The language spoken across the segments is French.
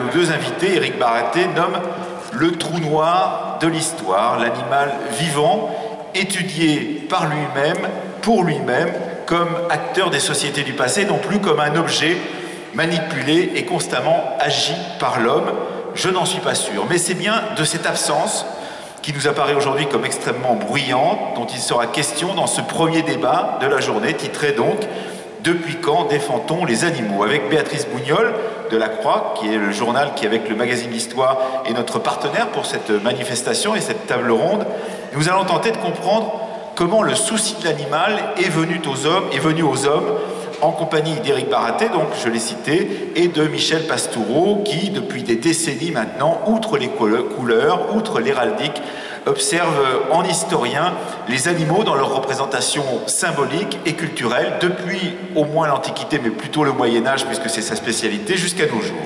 nos deux invités, Éric Baraté nomme le trou noir de l'histoire, l'animal vivant, étudié par lui-même, pour lui-même, comme acteur des sociétés du passé, non plus comme un objet manipulé et constamment agi par l'homme. Je n'en suis pas sûr, mais c'est bien de cette absence qui nous apparaît aujourd'hui comme extrêmement bruyante, dont il sera question dans ce premier débat de la journée, titré donc « Depuis quand défend-on les animaux ?» avec Béatrice Bougnol de La Croix, qui est le journal qui, avec le magazine L'Histoire, est notre partenaire pour cette manifestation et cette table ronde. Nous allons tenter de comprendre comment le souci de l'animal est venu aux hommes, en compagnie d'Éric Baraté, donc je l'ai cité, et de Michel Pastoureau, qui, depuis des décennies maintenant, outre les couleurs, outre l'héraldique, observe en historien les animaux dans leur représentation symbolique et culturelle, depuis au moins l'Antiquité, mais plutôt le Moyen-Âge, puisque c'est sa spécialité, jusqu'à nos jours.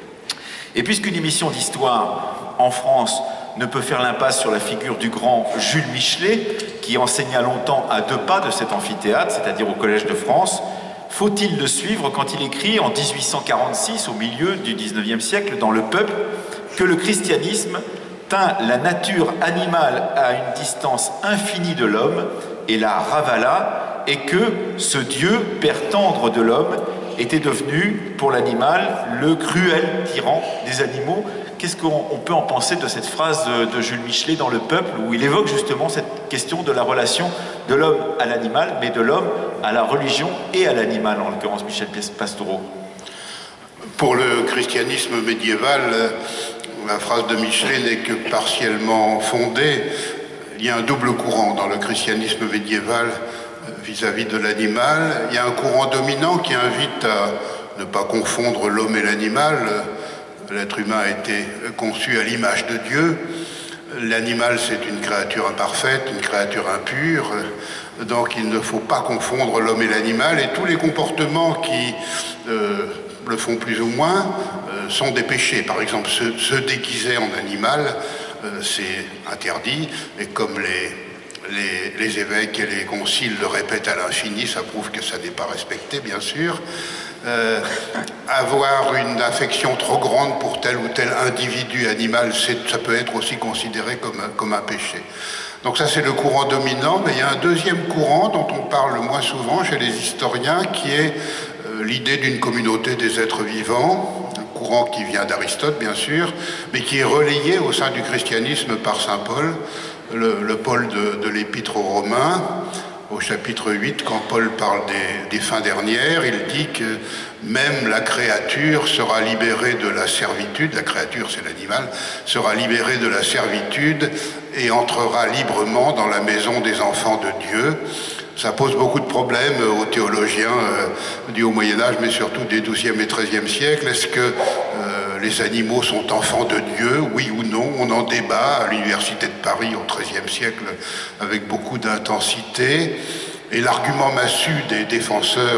Et puisqu'une émission d'histoire en France ne peut faire l'impasse sur la figure du grand Jules Michelet, qui enseigna longtemps à 2 pas de cet amphithéâtre, c'est-à-dire au Collège de France, faut-il le suivre quand il écrit en 1846, au milieu du XIXe siècle, dans Le Peuple, que le christianisme tint la nature animale à une distance infinie de l'homme et la ravala, et que ce Dieu, père tendre de l'homme, était devenu, pour l'animal, le cruel tyran des animaux. Qu'est-ce qu'on peut en penser de cette phrase de Jules Michelet dans Le Peuple, où il évoque justement cette question de la relation de l'homme à l'animal, mais de l'homme à la religion et à l'animal, en l'occurrence Michel Pastoureau? Pour le christianisme médiéval, la phrase de Michelet n'est que partiellement fondée. Il y a un double courant dans le christianisme médiéval vis-à-vis de l'animal. Il y a un courant dominant qui invite à ne pas confondre l'homme et l'animal. L'être humain a été conçu à l'image de Dieu. L'animal, c'est une créature imparfaite, une créature impure. Donc il ne faut pas confondre l'homme et l'animal. Et tous les comportements qui le font plus ou moins sont des péchés. Par exemple, se déguiser en animal, c'est interdit. Et comme les évêques et les conciles le répètent à l'infini, ça prouve que ça n'est pas respecté, bien sûr. Avoir une affection trop grande pour tel ou tel individu animal, ça peut être aussi considéré comme un péché. Donc ça, c'est le courant dominant, mais il y a un deuxième courant dont on parle moins souvent chez les historiens, qui est l'idée d'une communauté des êtres vivants, un courant qui vient d'Aristote, bien sûr, mais qui est relayé au sein du christianisme par saint Paul, le Paul de l'Épître aux Romains. Au chapitre 8, quand Paul parle des fins dernières, il dit que même la créature sera libérée de la servitude, la créature c'est l'animal, sera libérée de la servitude et entrera librement dans la maison des enfants de Dieu. Ça pose beaucoup de problèmes aux théologiens du Haut Moyen-Âge, mais surtout des XIIe et XIIIe siècles. Est-ce que les animaux sont enfants de Dieu, oui ou non? On en débat à l'Université de Paris au XIIIe siècle avec beaucoup d'intensité. Et l'argument massu des défenseurs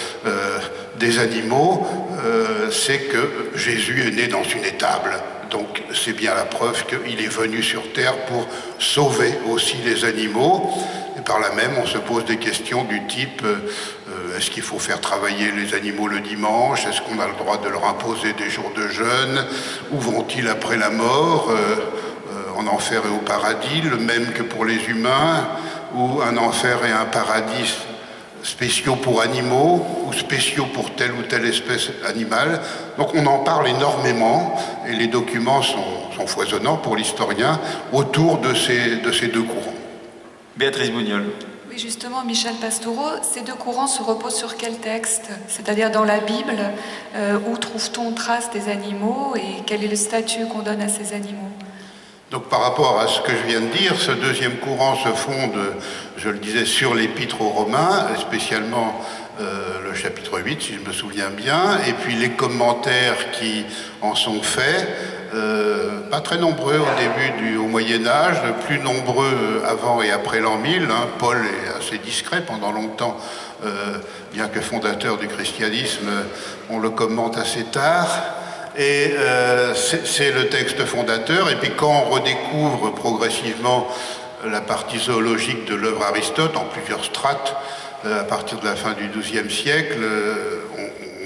des animaux, c'est que Jésus est né dans une étable. Donc c'est bien la preuve qu'il est venu sur terre pour sauver aussi les animaux. Et par là même, on se pose des questions du type est-ce qu'il faut faire travailler les animaux le dimanche? Est-ce qu'on a le droit de leur imposer des jours de jeûne? Où vont-ils après la mort? En enfer et au paradis, le même que pour les humains, ou un enfer et un paradis spéciaux pour animaux, ou spéciaux pour telle ou telle espèce animale. Donc on en parle énormément, et les documents sont foisonnants pour l'historien autour de ces deux courants. Béatrice Bougnol. Oui, justement, Michel Pastoureau, ces deux courants se reposent sur quel texte? C'est-à-dire dans la Bible, où trouve-t-on trace des animaux et quel est le statut qu'on donne à ces animaux? Donc par rapport à ce que je viens de dire, ce deuxième courant se fonde, je le disais, sur l'Épître aux Romains, spécialement le chapitre 8, si je me souviens bien, et puis les commentaires qui en sont faits, pas très nombreux au début au Moyen-Âge, plus nombreux avant et après l'an 1000. Paul est assez discret pendant longtemps, bien que fondateur du christianisme, on le commente assez tard. Et c'est le texte fondateur. Et puis quand on redécouvre progressivement la partie zoologique de l'œuvre Aristote en plusieurs strates, à partir de la fin du XIIe siècle,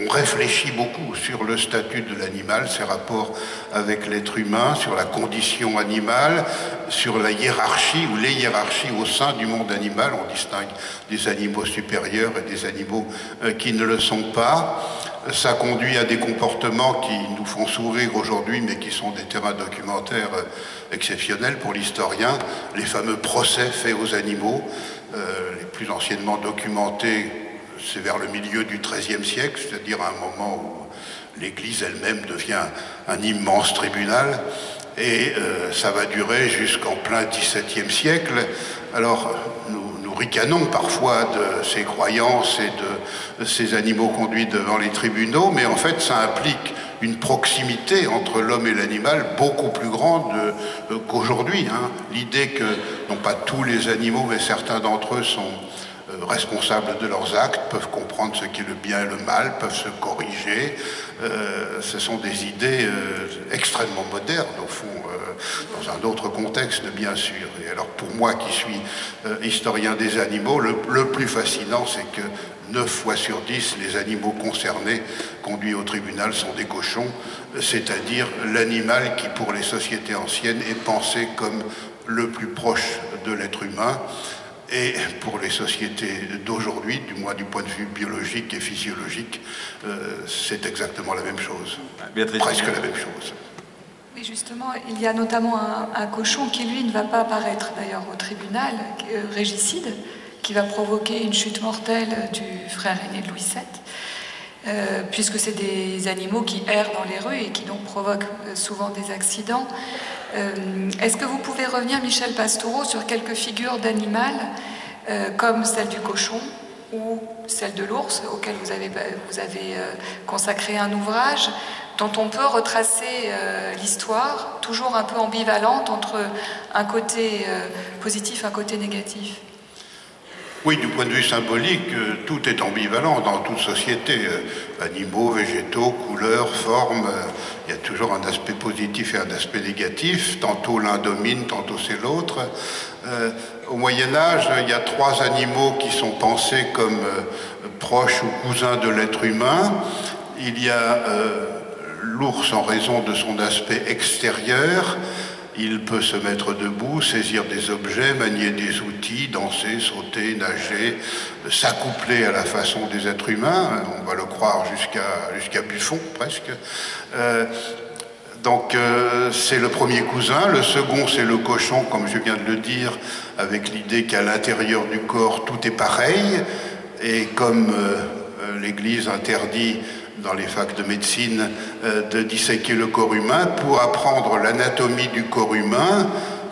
on réfléchit beaucoup sur le statut de l'animal, ses rapports avec l'être humain, sur la condition animale, sur la hiérarchie ou les hiérarchies au sein du monde animal. On distingue des animaux supérieurs et des animaux qui ne le sont pas. Ça conduit à des comportements qui nous font sourire aujourd'hui, mais qui sont des terrains documentaires exceptionnels pour l'historien. Les fameux procès faits aux animaux, les plus anciennement documentés, c'est vers le milieu du XIIIe siècle, c'est-à-dire à un moment où l'Église elle-même devient un immense tribunal, et ça va durer jusqu'en plein XVIIe siècle. Alors, nous ricanons parfois de ces croyances et de ces animaux conduits devant les tribunaux, mais en fait, ça implique une proximité entre l'homme et l'animal beaucoup plus grande qu'aujourd'hui. L'idée que, non pas tous les animaux, mais certains d'entre eux sont responsables de leurs actes, peuvent comprendre ce qu'est le bien et le mal, peuvent se corriger. Ce sont des idées extrêmement modernes, au fond, dans un autre contexte, bien sûr. Et alors, pour moi, qui suis historien des animaux, le plus fascinant, c'est que 9 fois sur 10, les animaux concernés, conduits au tribunal, sont des cochons, c'est-à-dire l'animal qui, pour les sociétés anciennes, est pensé comme le plus proche de l'être humain. Et pour les sociétés d'aujourd'hui, du moins du point de vue biologique et physiologique, c'est exactement la même chose. Presque la même chose. Oui, justement, il y a notamment un cochon qui, lui, ne va pas apparaître d'ailleurs au tribunal, régicide, qui va provoquer une chute mortelle du frère aîné de Louis VII, puisque c'est des animaux qui errent dans les rues et qui donc provoquent souvent des accidents. Est-ce que vous pouvez revenir, Michel Pastoureau, sur quelques figures d'animal, comme celle du cochon ou celle de l'ours, auquel vous avez consacré un ouvrage, dont on peut retracer l'histoire, toujours un peu ambivalente entre un côté positif et un côté négatif? Oui, du point de vue symbolique, tout est ambivalent dans toute société. Animaux, végétaux, couleurs, formes, il y a toujours un aspect positif et un aspect négatif. Tantôt l'un domine, tantôt c'est l'autre. Au Moyen-Âge, il y a 3 animaux qui sont pensés comme proches ou cousins de l'être humain. Il y a l'ours en raison de son aspect extérieur. Il peut se mettre debout, saisir des objets, manier des outils, danser, sauter, nager, s'accoupler à la façon des êtres humains. On va le croire jusqu'à Buffon, presque. Donc c'est le premier cousin. Le second, c'est le cochon, comme je viens de le dire, avec l'idée qu'à l'intérieur du corps, tout est pareil. Et comme l'Église interdit dans les facs de médecine de disséquer le corps humain, pour apprendre l'anatomie du corps humain,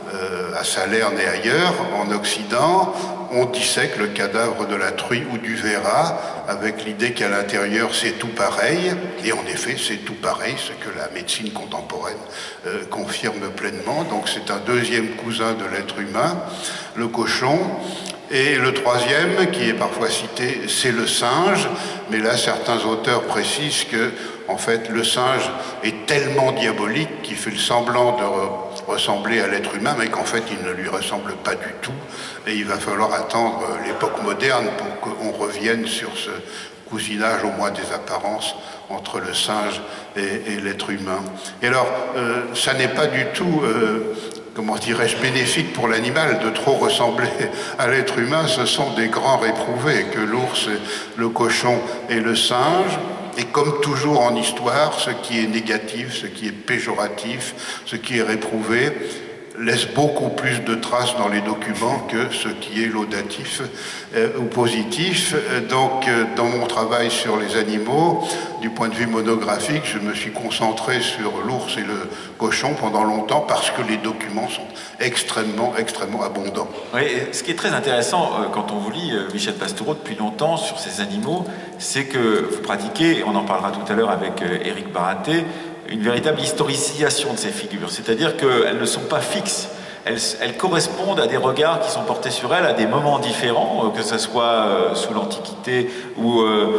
à Salerne et ailleurs, en Occident, on dissèque le cadavre de la truie ou du verrat, avec l'idée qu'à l'intérieur c'est tout pareil, et en effet c'est tout pareil, ce que la médecine contemporaine confirme pleinement. Donc c'est un deuxième cousin de l'être humain, le cochon. Et le troisième, qui est parfois cité, c'est le singe, mais là certains auteurs précisent que, en fait, le singe est tellement diabolique qu'il fait le semblant de ressembler à l'être humain, mais qu'en fait il ne lui ressemble pas du tout, et il va falloir attendre l'époque moderne pour qu'on revienne sur ce cousinage, au moins des apparences, entre le singe et l'être humain. Et alors, ça n'est pas du tout... comment dirais-je, bénéfique pour l'animal de trop ressembler à l'être humain. Ce sont des grands réprouvés que l'ours, le cochon et le singe. Et comme toujours en histoire, ce qui est négatif, ce qui est péjoratif, ce qui est réprouvé, laisse beaucoup plus de traces dans les documents que ce qui est laudatif ou positif. Donc, dans mon travail sur les animaux, du point de vue monographique, je me suis concentré sur l'ours et le cochon pendant longtemps parce que les documents sont extrêmement abondants. Oui, et ce qui est très intéressant quand on vous lit, Michel Pastoureau, depuis longtemps sur ces animaux, c'est que vous pratiquez, et on en parlera tout à l'heure avec Éric Baraté, une véritable historicisation de ces figures, c'est-à-dire qu'elles ne sont pas fixes, elles correspondent à des regards qui sont portés sur elles à des moments différents, que ce soit sous l'Antiquité ou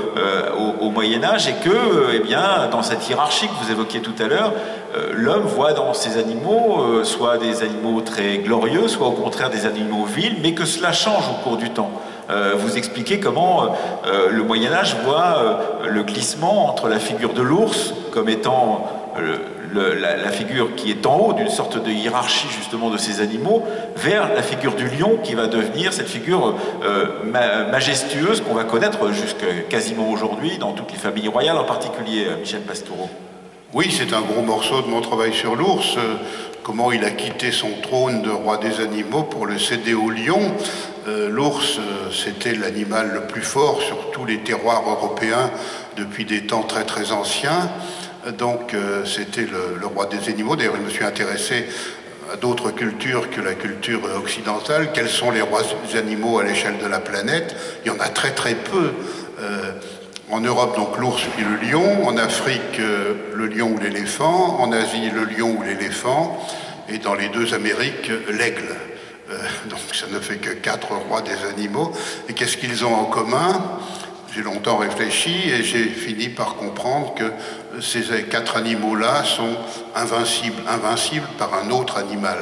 au Moyen-Âge, et que, eh bien, dans cette hiérarchie que vous évoquiez tout à l'heure, l'homme voit dans ces animaux soit des animaux très glorieux, soit au contraire des animaux vils, mais que cela change au cours du temps. vous expliquez comment le Moyen-Âge voit le glissement entre la figure de l'ours comme étant la figure qui est en haut d'une sorte de hiérarchie justement de ces animaux, vers la figure du lion qui va devenir cette figure majestueuse qu'on va connaître jusqu'à quasiment aujourd'hui dans toutes les familles royales, en particulier Michel Pastoureau. Oui, c'est un gros morceau de mon travail sur l'ours. Comment il a quitté son trône de roi des animaux pour le céder au lion. L'ours, c'était l'animal le plus fort sur tous les terroirs européens depuis des temps très très anciens. Donc c'était le roi des animaux. D'ailleurs, je me suis intéressé à d'autres cultures que la culture occidentale. Quels sont les rois des animaux à l'échelle de la planète? Il y en a très très peu. En Europe, donc l'ours puis le lion. En Afrique, le lion ou l'éléphant. En Asie, le lion ou l'éléphant. Et dans les deux Amériques, l'aigle. Donc ça ne fait que 4 rois des animaux. Et qu'est-ce qu'ils ont en commun? J'ai longtemps réfléchi et j'ai fini par comprendre que ces 4 animaux-là sont invincibles par un autre animal.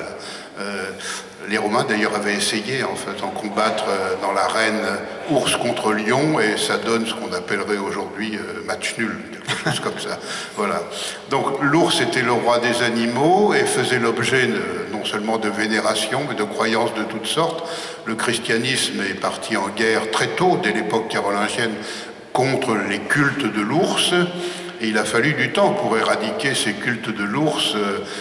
Les Romains d'ailleurs avaient essayé en faisant combattre dans l'arène ours contre lion, et ça donne ce qu'on appellerait aujourd'hui match nul, quelque chose comme ça. Voilà. Donc l'ours était le roi des animaux et faisait l'objet non seulement de vénération, mais de croyances de toutes sortes. Le christianisme est parti en guerre très tôt, dès l'époque carolingienne, contre les cultes de l'ours, et il a fallu du temps pour éradiquer ces cultes de l'ours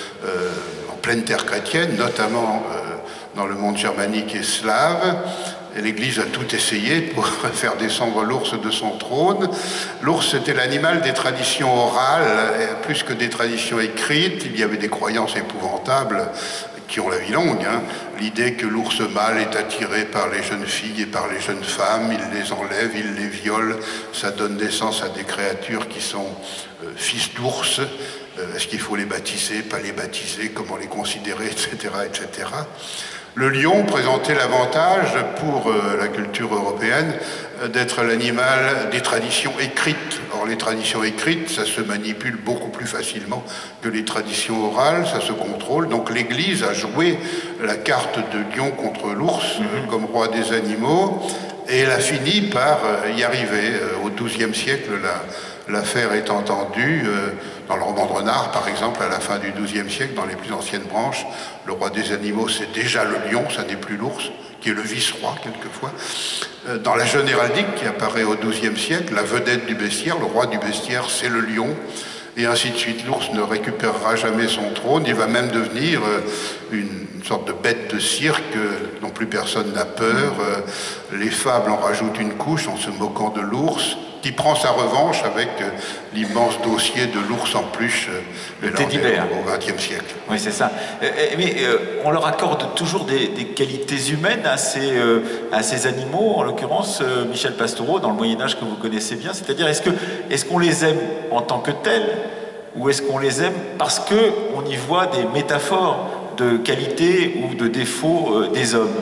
en pleine terre chrétienne, notamment dans le monde germanique et slave. Et l'Église a tout essayé pour faire descendre l'ours de son trône. L'ours, c'était l'animal des traditions orales, plus que des traditions écrites. Il y avait des croyances épouvantables qui ont la vie longue. L'idée que l'ours mâle est attiré par les jeunes filles et par les jeunes femmes, il les enlève, il les viole, ça donne naissance à des créatures qui sont fils d'ours. Est-ce qu'il faut les baptiser, pas les baptiser, comment les considérer, etc., etc. Le lion présentait l'avantage pour la culture européenne d'être l'animal des traditions écrites. Or, les traditions écrites, ça se manipule beaucoup plus facilement que les traditions orales, ça se contrôle. Donc l'Église a joué la carte de lion contre l'ours comme roi des animaux, et elle a fini par y arriver. Au XIIe siècle, l'affaire est entendue. Dans le roman de Renard, par exemple, à la fin du XIIe siècle, dans les plus anciennes branches, le roi des animaux, c'est déjà le lion, ça n'est plus l'ours, qui est le vice-roi, quelquefois. Dans la Jeune héraldique, qui apparaît au XIIe siècle, la vedette du bestiaire, le roi du bestiaire, c'est le lion, et ainsi de suite. L'ours ne récupérera jamais son trône, il va même devenir une sorte de bête de cirque dont plus personne n'a peur. Les fables en rajoutent une couche en se moquant de l'ours, qui prend sa revanche avec l'immense dossier de l'ours en peluche le teddy bear au XXe siècle. Oui, c'est ça. Mais on leur accorde toujours des qualités humaines à ces animaux, en l'occurrence Michel Pastoureau, dans le Moyen-Âge que vous connaissez bien. C'est-à-dire, est-ce qu'on les aime en tant que tels, ou est-ce qu'on les aime parce qu'on y voit des métaphores de qualité ou de défauts des hommes?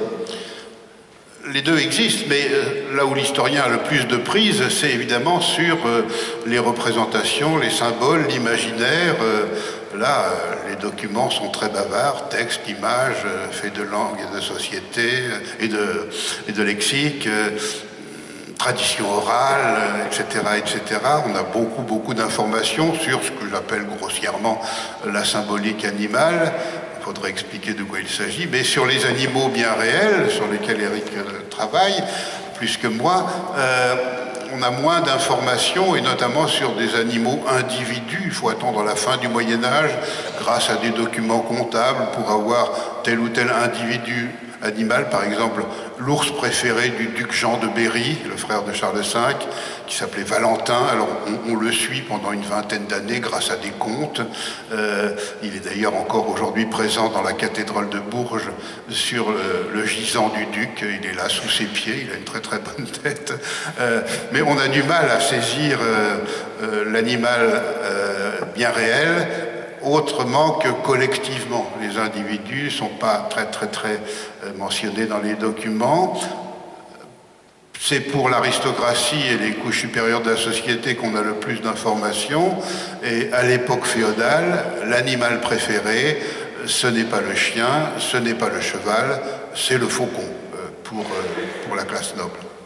Les deux existent, mais là où l'historien a le plus de prise, c'est évidemment sur les représentations, les symboles, l'imaginaire. Là, les documents sont très bavards, textes, images, faits de langue et de société et de lexique, tradition orale, etc., etc. On a beaucoup d'informations sur ce que j'appelle grossièrement la symbolique animale. Il faudrait expliquer de quoi il s'agit, mais sur les animaux bien réels, sur lesquels Eric travaille, plus que moi, on a moins d'informations, et notamment sur des animaux individus. Il faut attendre la fin du Moyen-Âge, grâce à des documents comptables, pour avoir tel ou tel individu animal. Par exemple, l'ours préféré du duc Jean de Berry, le frère de Charles V, qui s'appelait Valentin. Alors on le suit pendant une vingtaine d'années grâce à des contes. Il est d'ailleurs encore aujourd'hui présent dans la cathédrale de Bourges sur le gisant du duc. Il est là sous ses pieds, il a une très très bonne tête. Mais on a du mal à saisir l'animal bien réel autrement que collectivement. Les individus ne sont pas très mentionnés dans les documents. C'est pour l'aristocratie et les couches supérieures de la société qu'on a le plus d'informations. Et à l'époque féodale, l'animal préféré, ce n'est pas le chien, ce n'est pas le cheval, c'est le faucon pour la classe noble.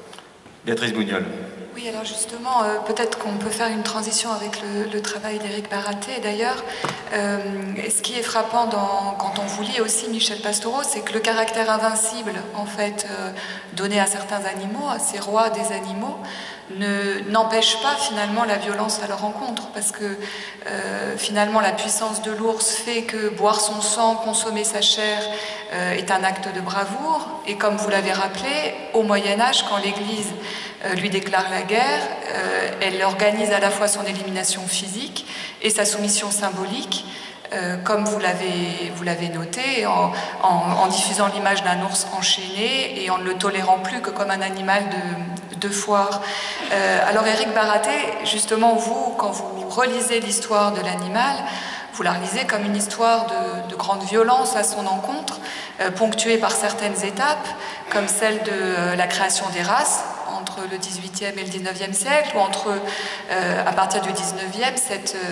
Béatrice Bougnol. Oui, alors justement, peut-être qu'on peut faire une transition avec le travail d'Éric Baraté. D'ailleurs, ce qui est frappant quand on vous lit aussi Michel Pastoureau, c'est que le caractère invincible, en fait, donné à certains animaux, à ces rois des animaux, n'empêche pas finalement la violence à leur encontre, parce que finalement la puissance de l'ours fait que boire son sang, consommer sa chair est un acte de bravoure, et comme vous l'avez rappelé, au Moyen-Âge, quand l'Église lui déclare la guerre, elle organise à la fois son élimination physique et sa soumission symbolique, comme vous l'avez noté, en diffusant l'image d'un ours enchaîné et en ne le tolérant plus que comme un animal de foire. Alors Éric Baraté, justement, vous, quand vous relisez l'histoire de l'animal, vous la relisez comme une histoire de grande violence à son encontre, ponctuée par certaines étapes, comme celle de la création des races, entre le XVIIIe et le XIXe siècle, ou entre, à partir du XIXe,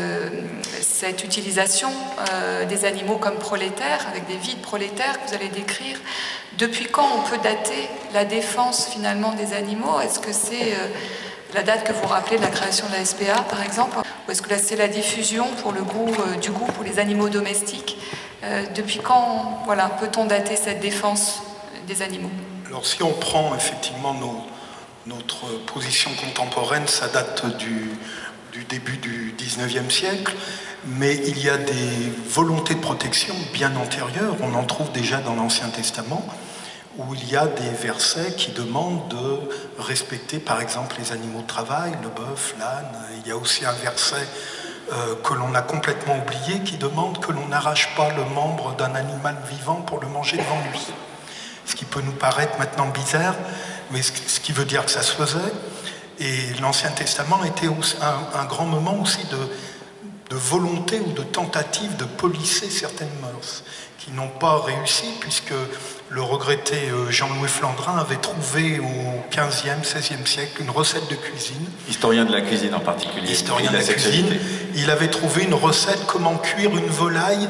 cette utilisation des animaux comme prolétaires, avec des vies de prolétaires que vous allez décrire. Depuis quand on peut dater la défense finalement des animaux? Est-ce que c'est la date que vous rappelez de la création de la SPA, par exemple, ou est-ce que c'est la diffusion pour le goût, du goût pour les animaux domestiques? Depuis quand, voilà, peut-on dater cette défense des animaux? Alors si on prend effectivement notre position contemporaine, ça date du début du XIXe siècle, mais il y a des volontés de protection bien antérieures. On en trouve déjà dans l'Ancien Testament, où il y a des versets qui demandent de respecter par exemple les animaux de travail, le bœuf, l'âne. Il y a aussi un verset que l'on a complètement oublié qui demande que l'on n'arrache pas le membre d'un animal vivant pour le manger devant lui. Ce qui peut nous paraître maintenant bizarre, mais ce qui veut dire que ça se faisait. Et l'Ancien Testament était un grand moment aussi de volonté ou de tentative de polisser certaines mœurs, qui n'ont pas réussi, puisque le regretté Jean-Louis Flandrin avait trouvé au XVe, XVIe siècle une recette de cuisine. Historien de la cuisine en particulier. Historien de la cuisine. Il avait trouvé une recette comment cuire une volaille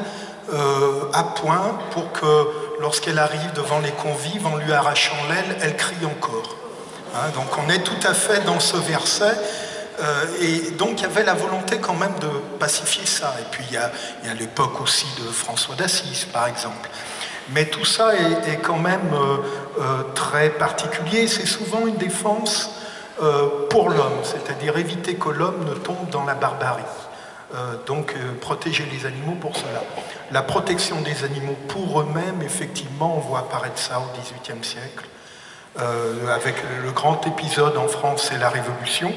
à point pour que lorsqu'elle arrive devant les convives, en lui arrachant l'aile, elle crie encore. Hein, donc on est tout à fait dans ce verset. Et donc il y avait la volonté quand même de pacifier ça. Et puis il y a l'époque aussi de François d'Assise, par exemple. Mais tout ça est quand même très particulier. C'est souvent une défense pour l'homme, c'est-à-dire éviter que l'homme ne tombe dans la barbarie. Donc protéger les animaux pour cela. La protection des animaux pour eux-mêmes, effectivement, on voit apparaître ça au XVIIIe siècle. Avec le grand épisode en France, c'est la Révolution,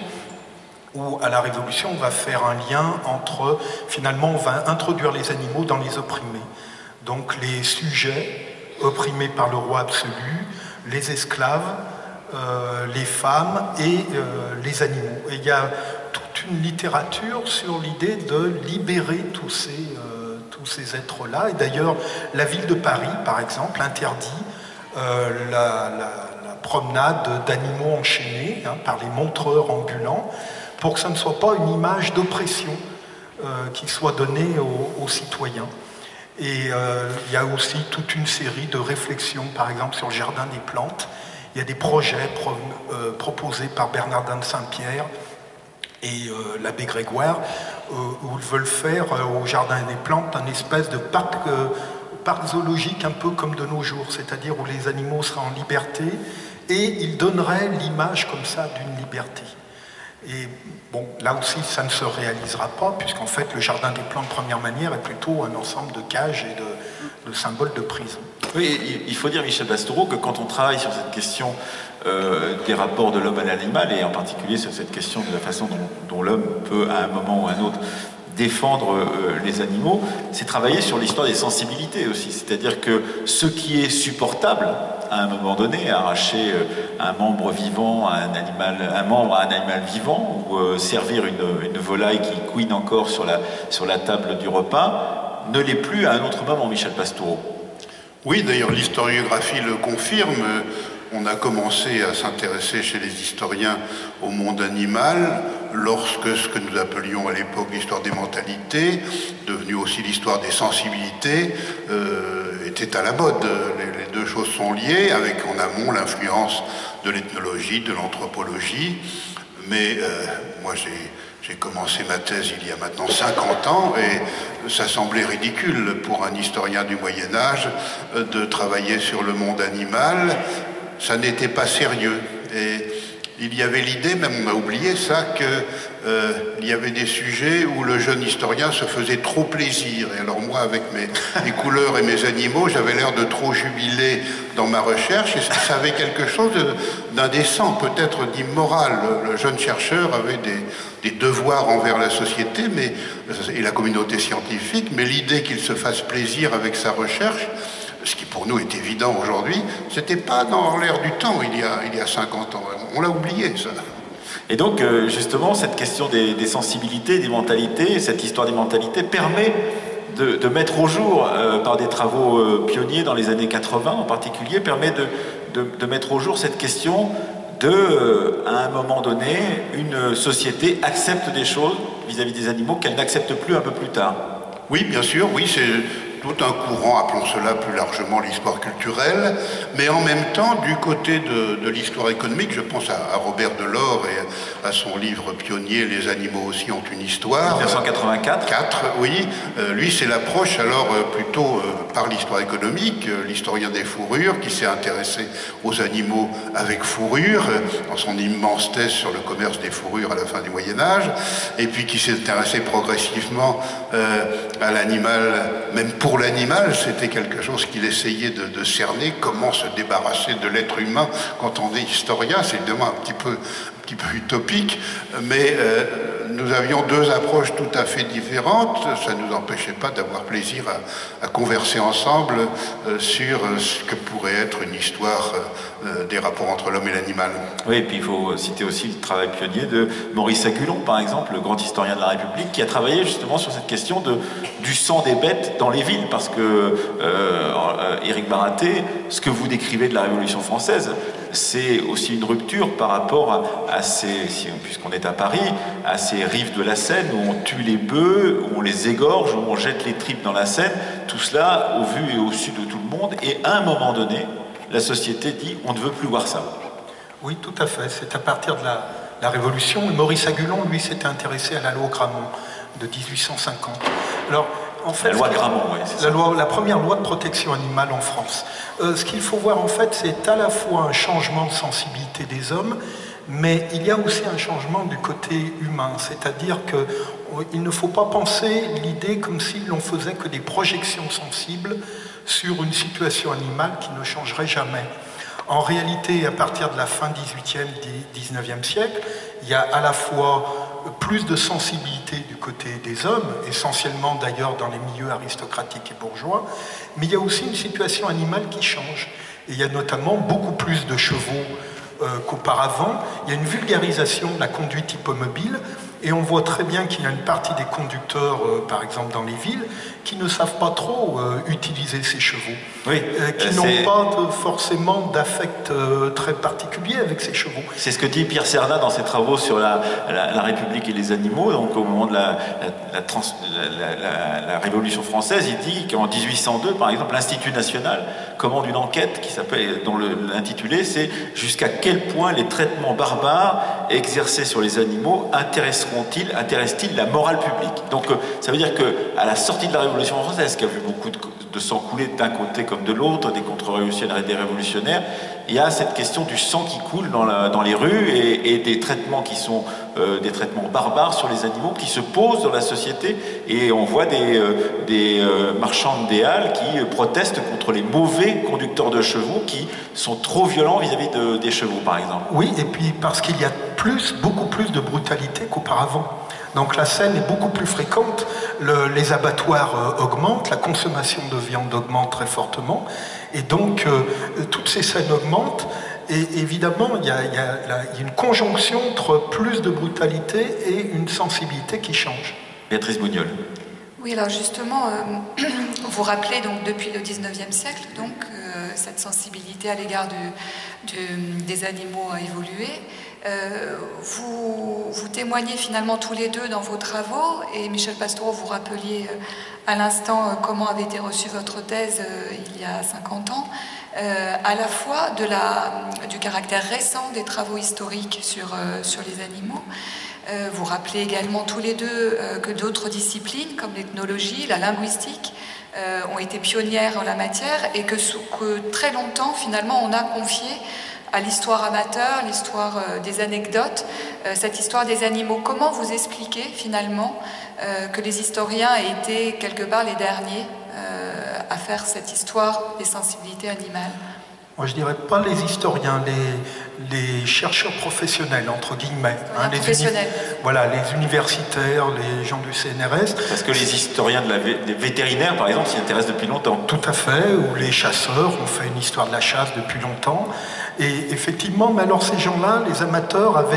où à la Révolution, on va faire un lien entre, finalement, on va introduire les animaux dans les opprimés. Donc les sujets opprimés par le roi absolu, les esclaves, les femmes et les animaux. Et il y a toute une littérature sur l'idée de libérer tous ces êtres-là. Et d'ailleurs, la ville de Paris, par exemple, interdit la promenade d'animaux enchaînés par les montreurs ambulants, pour que ça ne soit pas une image d'oppression qui soit donnée aux citoyens. Et il y a aussi toute une série de réflexions, par exemple sur le jardin des plantes. Il y a des projets proposés par Bernardin de Saint-Pierre et l'abbé Grégoire, où ils veulent faire au jardin des plantes un espèce de parc zoologique un peu comme de nos jours, c'est-à-dire où les animaux seraient en liberté et ils donneraient l'image comme ça d'une liberté. Et bon, là aussi, ça ne se réalisera pas, puisqu'en fait, le jardin des plantes de première manière est plutôt un ensemble de cages et de symboles de prison. Oui, il faut dire, Michel Pastoureau, que quand on travaille sur cette question des rapports de l'homme à l'animal, et en particulier sur cette question de la façon dont l'homme peut, à un moment ou à un autre, défendre les animaux, c'est travailler sur l'histoire des sensibilités aussi. C'est-à-dire que ce qui est supportable, à un moment donné, arracher un membre vivant à un animal, un membre à un animal vivant, ou servir une volaille qui couine encore sur la table du repas, ne l'est plus à un autre moment, Michel Pastoureau. Oui, d'ailleurs, l'historiographie le confirme. On a commencé à s'intéresser chez les historiens au monde animal lorsque ce que nous appelions à l'époque l'histoire des mentalités, devenu aussi l'histoire des sensibilités, était à la mode. Les deux choses sont liées, avec en amont l'influence de l'ethnologie, de l'anthropologie. Mais moi j'ai commencé ma thèse il y a maintenant 50 ans et ça semblait ridicule pour un historien du Moyen-Âge de travailler sur le monde animal. Ça n'était pas sérieux. Et il y avait l'idée, même on a oublié ça, qu'il y avait des sujets où le jeune historien se faisait trop plaisir. Et alors moi, avec mes couleurs et mes animaux, j'avais l'air de trop jubiler dans ma recherche. Et ça avait quelque chose d'indécent, peut-être d'immoral. Le jeune chercheur avait des devoirs envers la société et la communauté scientifique, mais l'idée qu'il se fasse plaisir avec sa recherche, ce qui pour nous est évident aujourd'hui, c'était pas dans l'air du temps il y a 50 ans. On l'a oublié, ça. Et donc, justement, cette question des sensibilités, des mentalités, cette histoire des mentalités permet de mettre au jour, par des travaux pionniers dans les années 80 en particulier, permet de mettre au jour cette question à un moment donné, une société accepte des choses vis-à-vis des animaux qu'elle n'accepte plus un peu plus tard. Oui, bien sûr, oui, c'est tout un courant, appelons cela plus largement l'histoire culturelle, mais en même temps, du côté de l'histoire économique, je pense à Robert Delors et à son livre pionnier « Les animaux aussi ont une histoire ». 1984. Oui. Lui, c'est l'approche alors plutôt par l'histoire économique, l'historien des fourrures, qui s'est intéressé aux animaux avec fourrure, dans son immense thèse sur le commerce des fourrures à la fin du Moyen-Âge, et puis qui s'est intéressé progressivement à l'animal, même pour l'animal, c'était quelque chose qu'il essayait de cerner, comment se débarrasser de l'être humain quand on est historien. C'est évidemment un petit peu utopique, mais nous avions deux approches tout à fait différentes. Ça ne nous empêchait pas d'avoir plaisir à converser ensemble sur ce que pourrait être une histoire des rapports entre l'homme et l'animal. Oui, et puis il faut citer aussi le travail pionnier de Maurice Agulon, par exemple, le grand historien de la République, qui a travaillé justement sur cette question du sang des bêtes dans les villes, parce que Éric Baraté, ce que vous décrivez de la Révolution française, c'est aussi une rupture par rapport à puisqu'on est à Paris, à ces rives de la Seine où on tue les bœufs, où on les égorge, où on jette les tripes dans la Seine, tout cela au vu et au su de tout le monde, et à un moment donné, la société dit on ne veut plus voir ça. Oui, tout à fait. C'est à partir de la Révolution. Et Maurice Agulon, lui, s'était intéressé à la loi Grammont de 1850. Alors, en fait, la loi Grammont, oui, c'est ça. La première loi de protection animale en France. Ce qu'il faut voir, en fait, c'est à la fois un changement de sensibilité des hommes, mais il y a aussi un changement du côté humain. C'est-à-dire qu'il ne faut pas penser l'idée comme si l'on faisait que des projections sensibles sur une situation animale qui ne changerait jamais. En réalité, à partir de la fin 18e, 19e siècle, il y a à la fois plus de sensibilité du côté des hommes, essentiellement d'ailleurs dans les milieux aristocratiques et bourgeois, mais il y a aussi une situation animale qui change. Et il y a notamment beaucoup plus de chevaux qu'auparavant. Il y a une vulgarisation de la conduite hippomobile, et on voit très bien qu'il y a une partie des conducteurs, par exemple dans les villes, qui ne savent pas trop utiliser ces chevaux, oui, qui n'ont pas forcément d'affect très particulier avec ces chevaux. C'est ce que dit Pierre Cerdin dans ses travaux sur la République et les animaux. Donc au moment de la Révolution française, il dit qu'en 1802, par exemple, l'Institut national commande une enquête dont l'intitulé c'est « Jusqu'à quel point les traitements barbares exercés sur les animaux intéressent-ils la morale publique ?» Donc ça veut dire qu'à la sortie de la Révolution française, qui a vu beaucoup de sang couler d'un côté comme de l'autre, des contre-révolutionnaires et des révolutionnaires, il y a cette question du sang qui coule dans les rues et des traitements qui sont des traitements barbares sur les animaux qui se posent dans la société, et on voit des marchands de Halles qui protestent contre les mauvais conducteurs de chevaux qui sont trop violents vis-à-vis des chevaux, par exemple. Oui, et puis parce qu'il y a beaucoup plus de brutalité qu'auparavant. Donc la scène est beaucoup plus fréquente, les abattoirs augmentent, la consommation de viande augmente très fortement, et donc toutes ces scènes augmentent, et évidemment il y a une conjonction entre plus de brutalité et une sensibilité qui change. Béatrice Bougnol. Oui, alors justement, vous rappelez donc depuis le 19e siècle, donc cette sensibilité à l'égard des animaux a évolué. Vous témoignez finalement tous les deux dans vos travaux, et Michel Pastoureau, vous rappeliez à l'instant comment avait été reçue votre thèse il y a 50 ans, à la fois du caractère récent des travaux historiques sur les animaux. Vous rappelez également tous les deux que d'autres disciplines, comme l'ethnologie, la linguistique, ont été pionnières en la matière, et que très longtemps, finalement, on a confié à l'histoire amateur, l'histoire des anecdotes, cette histoire des animaux. Comment vous expliquez, finalement, que les historiens aient été, quelque part, les derniers à faire cette histoire des sensibilités animales? Moi, je dirais pas les historiens, les chercheurs professionnels, entre guillemets. Hein, professionnels. Voilà, les universitaires, les gens du CNRS. Parce que les historiens des vétérinaires, par exemple, s'y intéressent depuis longtemps. Tout à fait, ou les chasseurs ont fait une histoire de la chasse depuis longtemps. Et effectivement, mais alors ces gens-là, les amateurs, avaient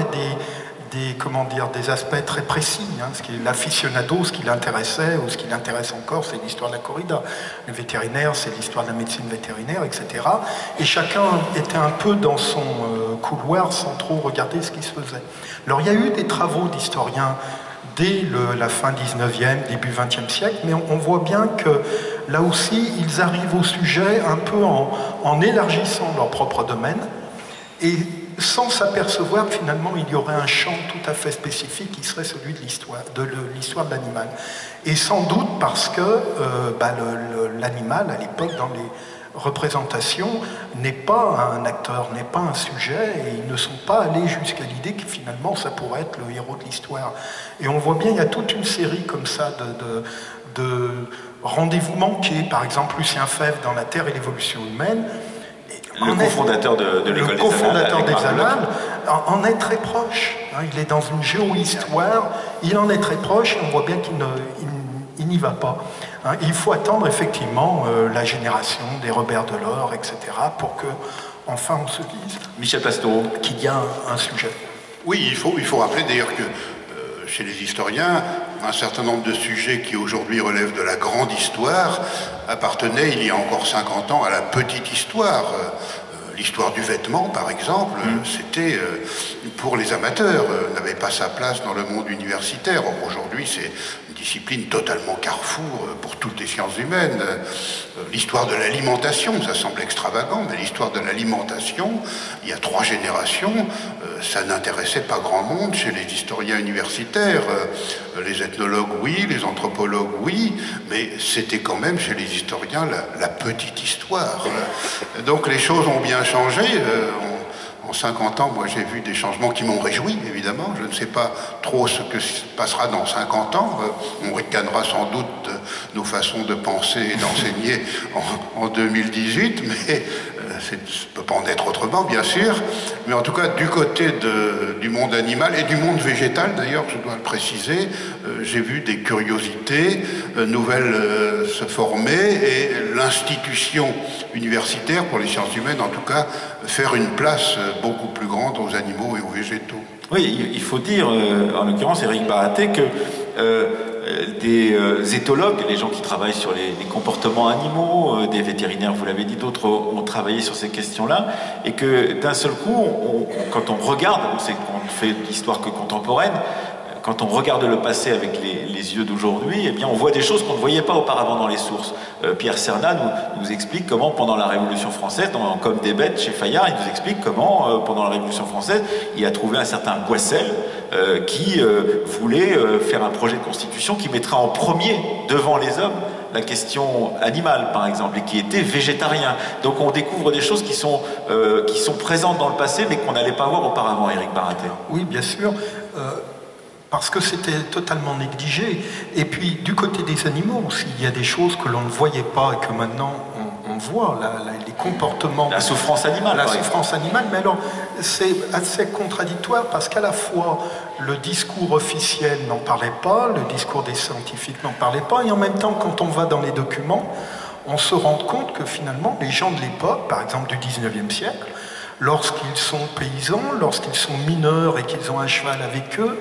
des aspects très précis. Hein. Ce qui est l'aficionado, ce qui l'intéressait, ou ce qui l'intéresse encore, c'est l'histoire de la corrida. Le vétérinaire, c'est l'histoire de la médecine vétérinaire, etc. Et chacun était un peu dans son couloir sans trop regarder ce qui se faisait. Alors il y a eu des travaux d'historiens dès la fin 19e, début 20e siècle, mais on voit bien que là aussi, ils arrivent au sujet un peu en élargissant leur propre domaine, et sans s'apercevoir que finalement il y aurait un champ tout à fait spécifique qui serait celui de l'histoire de l'animal. Et sans doute parce que l'animal, à l'époque, dans les représentations, n'est pas un acteur, n'est pas un sujet, et ils ne sont pas allés jusqu'à l'idée que finalement ça pourrait être le héros de l'histoire. Et on voit bien, il y a toute une série comme ça de rendez-vous manqués. Par exemple, Lucien Febvre dans La Terre et l'évolution humaine. Le cofondateur de l'école des Annales. Le cofondateur des Annales en est très proche. Hein, il est dans une géohistoire, il en est très proche, et on voit bien qu'il n'y va pas. Hein, il faut attendre effectivement la génération des Robert Delors, etc., pour que enfin on se dise, Michel Pastoureau, qu'il y a un sujet. Oui, il faut rappeler d'ailleurs que chez les historiens, un certain nombre de sujets qui aujourd'hui relèvent de la grande histoire appartenaient il y a encore 50 ans à la petite histoire. L'histoire du vêtement, par exemple, c'était pour les amateurs, n'avait pas sa place dans le monde universitaire. Or, aujourd'hui, c'est une discipline totalement carrefour pour toutes les sciences humaines. L'histoire de l'alimentation, ça semble extravagant, mais l'histoire de l'alimentation, il y a 3 générations, ça n'intéressait pas grand monde chez les historiens universitaires. Les ethnologues, oui, les anthropologues, oui, mais c'était quand même chez les historiens la petite histoire. Donc les choses ont bien changé. En 50 ans, moi j'ai vu des changements qui m'ont réjoui, évidemment. Je ne sais pas trop ce que se passera dans 50 ans. On ricanera sans doute nos façons de penser et d'enseigner en 2018, mais ça ne peut pas en être autrement, bien sûr. Mais en tout cas, du côté du monde animal et du monde végétal, d'ailleurs, je dois le préciser, j'ai vu des curiosités nouvelles se former, et l'institution universitaire pour les sciences humaines, en tout cas, faire une place beaucoup plus grande aux animaux et aux végétaux. Oui, il faut dire, en l'occurrence, Éric Baraté, que des éthologues, les gens qui travaillent sur les comportements animaux, des vétérinaires, vous l'avez dit, d'autres ont travaillé sur ces questions-là, et que d'un seul coup, quand on regarde, on sait qu'on ne fait de l'histoire que contemporaine, quand on regarde le passé avec les yeux d'aujourd'hui, eh bien on voit des choses qu'on ne voyait pas auparavant dans les sources. Pierre Cernat nous explique comment, pendant la Révolution française, dans Comme des bêtes chez Fayard, il nous explique comment, pendant la Révolution française, il a trouvé un certain Boissel qui voulait faire un projet de constitution qui mettrait en premier, devant les hommes, la question animale, par exemple, et qui était végétarien. Donc on découvre des choses qui sont présentes dans le passé, mais qu'on n'allait pas voir auparavant, Éric Baraté. Oui, bien sûr. Parce que c'était totalement négligé. Et puis, du côté des animaux aussi, il y a des choses que l'on ne voyait pas et que maintenant on voit, les comportements... La souffrance animale. La souffrance animale, mais alors, c'est assez contradictoire parce qu'à la fois, le discours officiel n'en parlait pas, le discours des scientifiques n'en parlait pas, et en même temps, quand on va dans les documents, on se rend compte que finalement, les gens de l'époque, par exemple du 19e siècle, lorsqu'ils sont paysans, lorsqu'ils sont mineurs et qu'ils ont un cheval avec eux,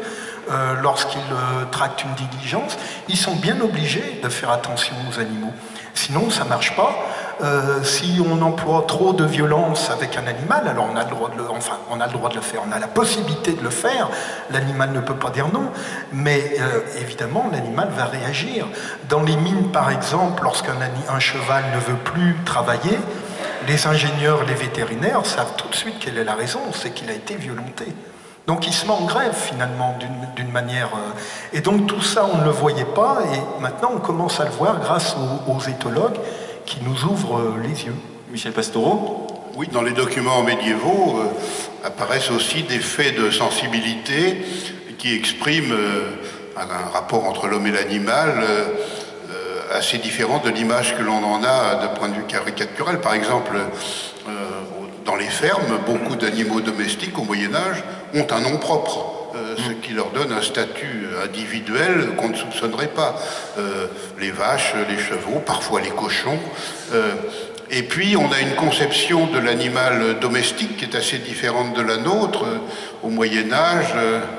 lorsqu'ils tractent une diligence, ils sont bien obligés de faire attention aux animaux. Sinon, ça ne marche pas. Si on emploie trop de violence avec un animal, alors on a le droit de le faire, on a la possibilité de le faire, l'animal ne peut pas dire non, mais évidemment, l'animal va réagir. Dans les mines, par exemple, lorsqu'un cheval ne veut plus travailler, les ingénieurs et les vétérinaires savent tout de suite quelle est la raison, c'est qu'il a été violenté. Donc il se met en grève finalement d'une manière... Et donc tout ça on ne le voyait pas et maintenant on commence à le voir grâce aux éthologues qui nous ouvrent les yeux. Michel Pastoureau? Oui, dans les documents médiévaux apparaissent aussi des faits de sensibilité qui expriment un rapport entre l'homme et l'animal assez différent de l'image que l'on en a de point de vue caricatural. Par exemple, dans les fermes, beaucoup d'animaux domestiques au Moyen-Âge ont un nom propre, ce qui leur donne un statut individuel qu'on ne soupçonnerait pas. Les vaches, les chevaux, parfois les cochons. Et puis, on a une conception de l'animal domestique qui est assez différente de la nôtre. Au Moyen-Âge,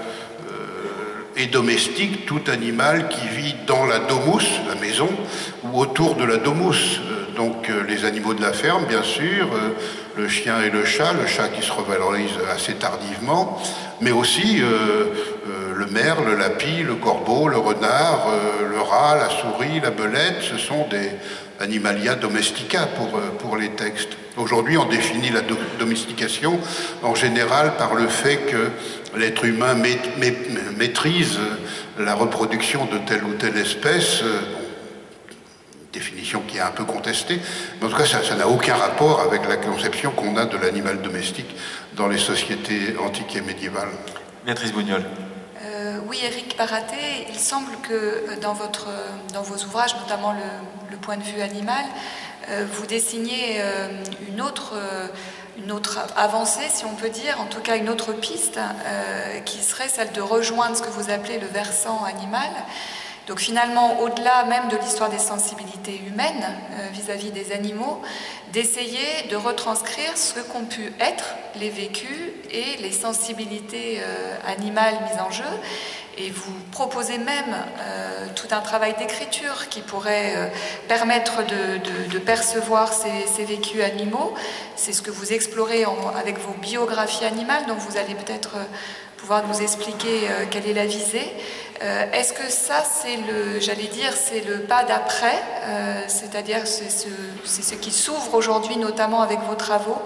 est domestique tout animal qui vit dans la domus, la maison, ou autour de la domus. Donc les animaux de la ferme, bien sûr, le chien et le chat qui se revalorise assez tardivement, mais aussi le merle, le lapis, le corbeau, le renard, le rat, la souris, la belette, ce sont des animalia domestica pour les textes. Aujourd'hui, on définit la domestication en général par le fait que l'être humain maîtrise la reproduction de telle ou telle espèce, définition qui est un peu contestée, mais en tout cas ça n'a aucun rapport avec la conception qu'on a de l'animal domestique dans les sociétés antiques et médiévales. Béatrice Bougnol. Oui, Éric Baraté, il semble que dans vos ouvrages, notamment le point de vue animal, vous dessignez une autre avancée, si on peut dire, en tout cas une autre piste, qui serait celle de rejoindre ce que vous appelez le versant animal. Donc finalement, au-delà même de l'histoire des sensibilités humaines vis-à-vis des animaux, d'essayer de retranscrire ce qu'ont pu être les vécus et les sensibilités animales mises en jeu. Et vous proposez même tout un travail d'écriture qui pourrait permettre de percevoir ces vécus animaux. C'est ce que vous explorez avec vos biographies animales, donc vous allez peut-être pouvoir nous expliquer quelle est la visée. Est-ce que ça, c'est le pas d'après, c'est-à-dire c'est ce qui s'ouvre aujourd'hui, notamment avec vos travaux,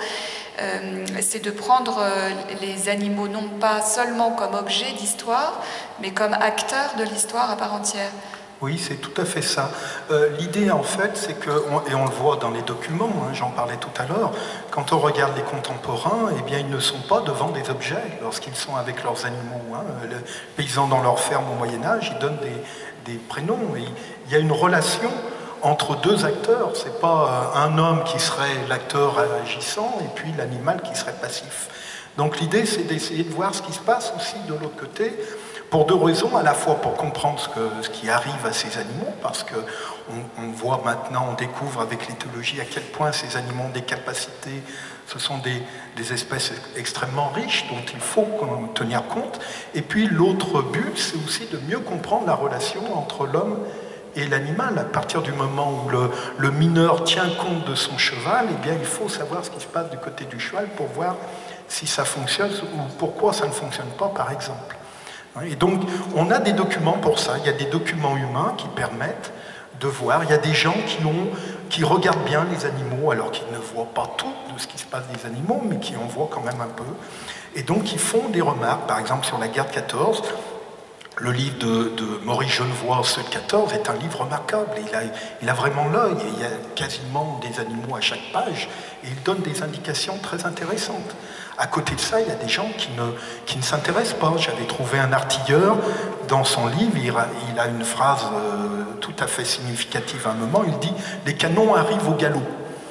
c'est de prendre les animaux non pas seulement comme objet d'histoire, mais comme acteurs de l'histoire à part entière? Oui, c'est tout à fait ça. L'idée, en fait, c'est que, et on le voit dans les documents, hein, j'en parlais tout à l'heure, quand on regarde les contemporains, eh bien, ils ne sont pas devant des objets lorsqu'ils sont avec leurs animaux. Hein. Les paysans dans leur ferme au Moyen-Âge, ils donnent des prénoms. Et il y a une relation entre deux acteurs. C'est pas un homme qui serait l'acteur agissant et puis l'animal qui serait passif. Donc l'idée, c'est d'essayer de voir ce qui se passe aussi de l'autre côté, pour deux raisons, à la fois pour comprendre ce qui arrive à ces animaux, parce qu'on voit maintenant, on découvre avec l'éthologie à quel point ces animaux ont des capacités, ce sont des espèces extrêmement riches dont il faut tenir compte. Et puis l'autre but, c'est aussi de mieux comprendre la relation entre l'homme et l'animal. À partir du moment où le mineur tient compte de son cheval, eh bien, il faut savoir ce qui se passe du côté du cheval pour voir si ça fonctionne ou pourquoi ça ne fonctionne pas, par exemple. Et donc, on a des documents pour ça. Il y a des documents humains qui permettent de voir. Il y a des gens qui regardent bien les animaux, alors qu'ils ne voient pas tout de ce qui se passe des animaux, mais qui en voient quand même un peu. Et donc, ils font des remarques, par exemple, sur la guerre de 14. Le livre de Maurice Genevoix, Ceux de 14, est un livre remarquable. Il a vraiment l'œil. Il y a quasiment des animaux à chaque page. Et il donne des indications très intéressantes. À côté de ça, il y a des gens qui ne s'intéressent pas. J'avais trouvé un artilleur dans son livre, il a une phrase tout à fait significative à un moment, il dit « Les canons arrivent au galop ».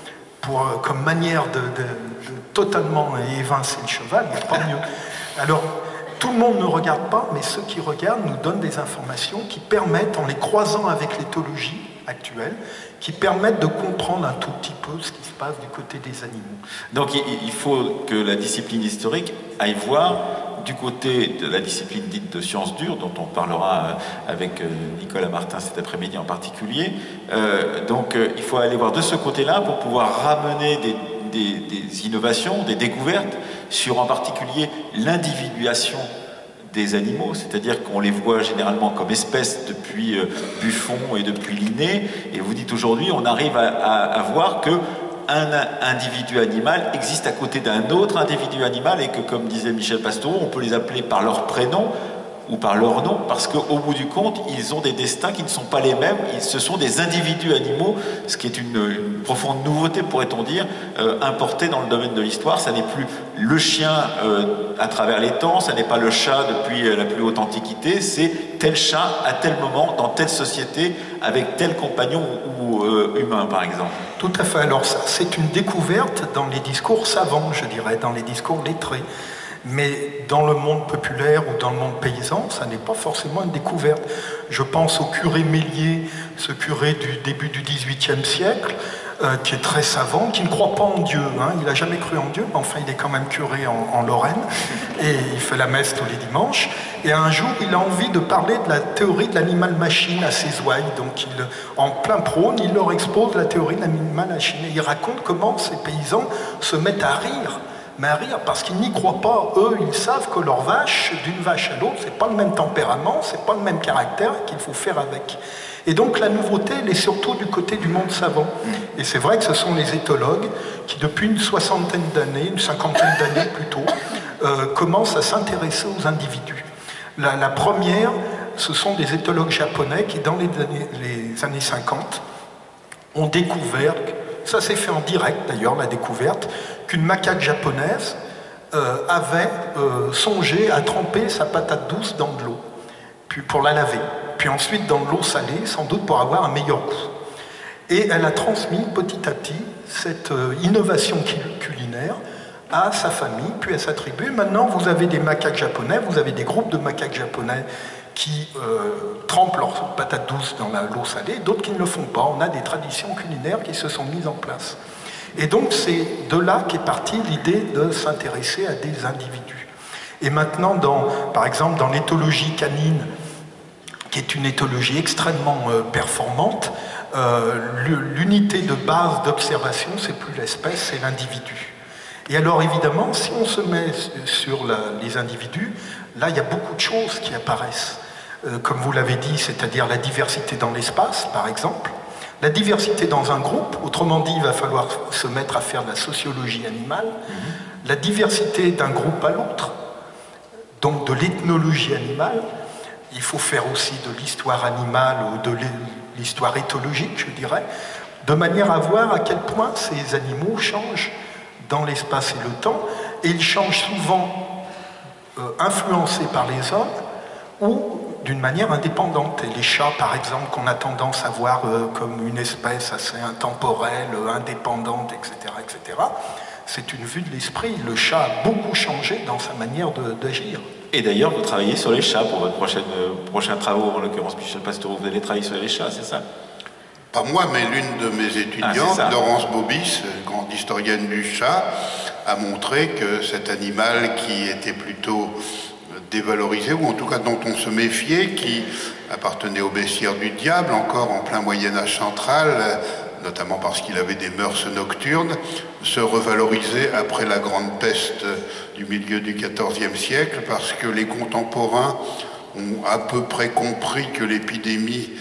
Comme manière de totalement évincer le cheval, il n'y a pas mieux. Alors, tout le monde ne regarde pas, mais ceux qui regardent nous donnent des informations qui permettent, en les croisant avec l'éthologie actuelle, qui permettent de comprendre un tout petit peu ce qui se passe du côté des animaux. Donc il faut que la discipline historique aille voir du côté de la discipline dite de sciences dures, dont on parlera avec Nicolas Martin cet après-midi en particulier. Donc il faut aller voir de ce côté-là pour pouvoir ramener des innovations, des découvertes sur en particulier l'individuation des animaux, c'est-à-dire qu'on les voit généralement comme espèces depuis Buffon et depuis Linné, et vous dites aujourd'hui on arrive à voir que un individu animal existe à côté d'un autre individu animal et que, comme disait Michel Pastoureau, on peut les appeler par leur prénom ou par leur nom, parce qu'au bout du compte, ils ont des destins qui ne sont pas les mêmes, ce sont des individus animaux, ce qui est une profonde nouveauté, pourrait-on dire, importée dans le domaine de l'histoire. Ça n'est plus le chien à travers les temps, ça n'est pas le chat depuis la plus haute antiquité, c'est tel chat à tel moment, dans telle société, avec tel compagnon ou humain, par exemple. Tout à fait. Alors ça, c'est une découverte dans les discours savants, je dirais, dans les discours lettrés. Mais dans le monde populaire ou dans le monde paysan, ça n'est pas forcément une découverte. Je pense au curé Mélier, ce curé du début du XVIIIe siècle, qui est très savant, qui ne croit pas en Dieu. Hein. Il n'a jamais cru en Dieu, mais enfin il est quand même curé en Lorraine, et il fait la messe tous les dimanches. Et un jour, il a envie de parler de la théorie de l'animal-machine à ses ouailles. Donc en plein prône, il leur expose la théorie de l'animal-machine. Et il raconte comment ces paysans se mettent à rire. Mais à rire, parce qu'ils n'y croient pas. Eux, ils savent que leur vache, d'une vache à l'autre, c'est pas le même tempérament, c'est pas le même caractère, qu'il faut faire avec. Et donc la nouveauté, elle est surtout du côté du monde savant. Et c'est vrai que ce sont les éthologues qui, depuis une soixantaine d'années, une cinquantaine d'années plutôt, commencent à s'intéresser aux individus. La première, ce sont des éthologues japonais qui, dans les années 50, ont découvert, ça s'est fait en direct d'ailleurs, la découverte, qu'une macaque japonaise avait songé à tremper sa patate douce dans de l'eau, puis pour la laver, puis ensuite dans de l'eau salée, sans doute pour avoir un meilleur goût. Et elle a transmis petit à petit cette innovation culinaire à sa famille, puis à sa tribu. Maintenant, vous avez des macaques japonais, vous avez des groupes de macaques japonais qui trempent leurs patates douces dans l'eau salée, d'autres qui ne le font pas. On a des traditions culinaires qui se sont mises en place. Et donc c'est de là qu'est partie l'idée de s'intéresser à des individus. Et maintenant, par exemple, dans l'éthologie canine, qui est une éthologie extrêmement performante, l'unité de base d'observation, c'est plus l'espèce, c'est l'individu. Et alors évidemment, si on se met sur les individus, là il y a beaucoup de choses qui apparaissent. Comme vous l'avez dit, c'est-à-dire la diversité dans l'espace, par exemple. La diversité dans un groupe, autrement dit, il va falloir se mettre à faire de la sociologie animale. La diversité d'un groupe à l'autre, donc de l'ethnologie animale. Il faut faire aussi de l'histoire animale ou de l'histoire éthologique, je dirais, de manière à voir à quel point ces animaux changent dans l'espace et le temps, et ils changent souvent influencés par les hommes ou d'une manière indépendante. Et les chats, par exemple, qu'on a tendance à voir comme une espèce assez intemporelle, indépendante, etc., etc., c'est une vue de l'esprit. Le chat a beaucoup changé dans sa manière d'agir. Et d'ailleurs, vous travaillez sur les chats pour votre prochain travaux, en l'occurrence Michel Pastoureau, vous allez travailler sur les chats, c'est ça? Pas moi, mais l'une de mes étudiantes, Laurence Bobis, grande historienne du chat, a montré que cet animal qui était plutôt dévalorisé, ou en tout cas dont on se méfiait, qui appartenait au bestiaire du diable, encore en plein Moyen-Âge central, notamment parce qu'il avait des mœurs nocturnes, se revalorisait après la grande peste du milieu du XIVe siècle, parce que les contemporains ont à peu près compris que l'épidémie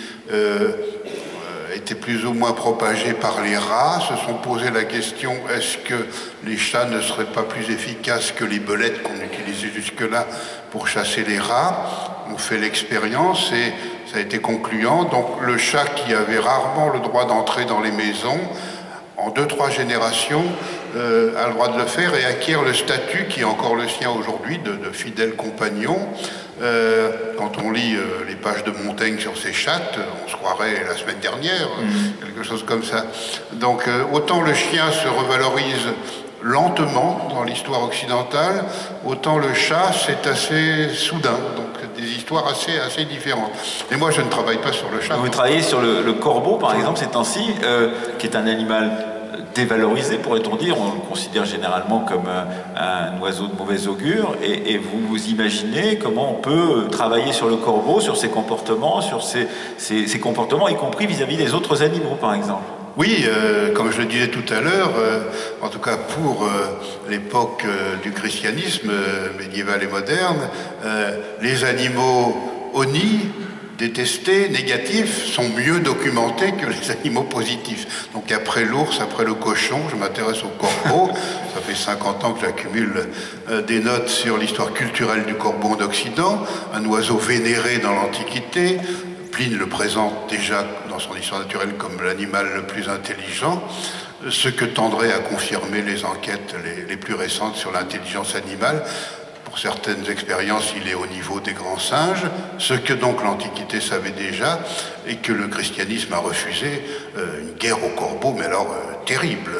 était plus ou moins propagée par les rats, se sont posé la question, est-ce que les chats ne seraient pas plus efficaces que les belettes qu'on utilisait jusque-là pour chasser les rats? On fait l'expérience et ça a été concluant. Donc le chat qui avait rarement le droit d'entrer dans les maisons, en 2-3 générations, a le droit de le faire et acquiert le statut qui est encore le sien aujourd'hui de fidèle compagnon. Quand on lit les pages de Montaigne sur ses chattes, on se croirait la semaine dernière, quelque chose comme ça. Donc autant le chien se revalorise lentement dans l'histoire occidentale, autant le chat c'est assez soudain, donc des histoires assez différentes. Et moi je ne travaille pas sur le chat. Vous travaillez sur le corbeau par exemple ces temps-ci, qui est un animal dévalorisé, pourrait-on dire. On le considère généralement comme un oiseau de mauvais augure. Et vous imaginez comment on peut travailler sur le corbeau, sur ses comportements, ses comportements, y compris vis-à-vis des autres animaux, par exemple. Oui, comme je le disais tout à l'heure, en tout cas pour l'époque du christianisme médiéval et moderne, les animaux honnis, détestés, négatifs, sont mieux documentés que les animaux positifs. Donc après l'ours, après le cochon, je m'intéresse au corbeau. Ça fait 50 ans que j'accumule des notes sur l'histoire culturelle du corbeau en Occident, un oiseau vénéré dans l'Antiquité. Pline le présente déjà dans son histoire naturelle comme l'animal le plus intelligent, ce que tendraient à confirmer les enquêtes les plus récentes sur l'intelligence animale. Pour certaines expériences, il est au niveau des grands singes, ce que donc l'Antiquité savait déjà et que le christianisme a refusé, une guerre au corbeau, mais alors terrible.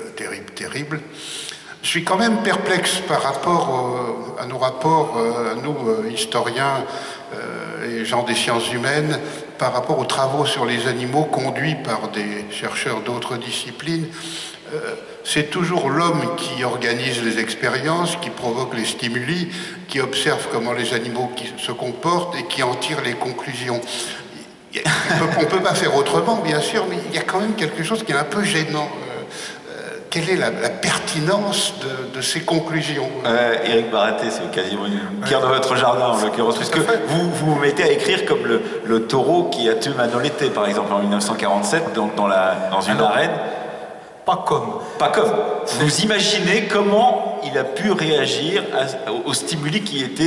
Je suis quand même perplexe par rapport à nos rapports, à nous, historiens et gens des sciences humaines, par rapport aux travaux sur les animaux conduits par des chercheurs d'autres disciplines. C'est toujours l'homme qui organise les expériences, qui provoque les stimuli, qui observe comment les animaux se comportent et qui en tire les conclusions. On ne peut pas faire autrement, bien sûr, mais il y a quand même quelque chose qui est un peu gênant. Quelle est la pertinence de ces conclusions? Éric Baraté, c'est quasiment une pierre de votre jardin, en l'occurrence, puisque vous vous mettez à écrire comme le taureau qui a tué Manolete, par exemple, en 1947, donc dans une arène. Pas comme. Vous imaginez comment il a pu réagir aux stimuli qui étaient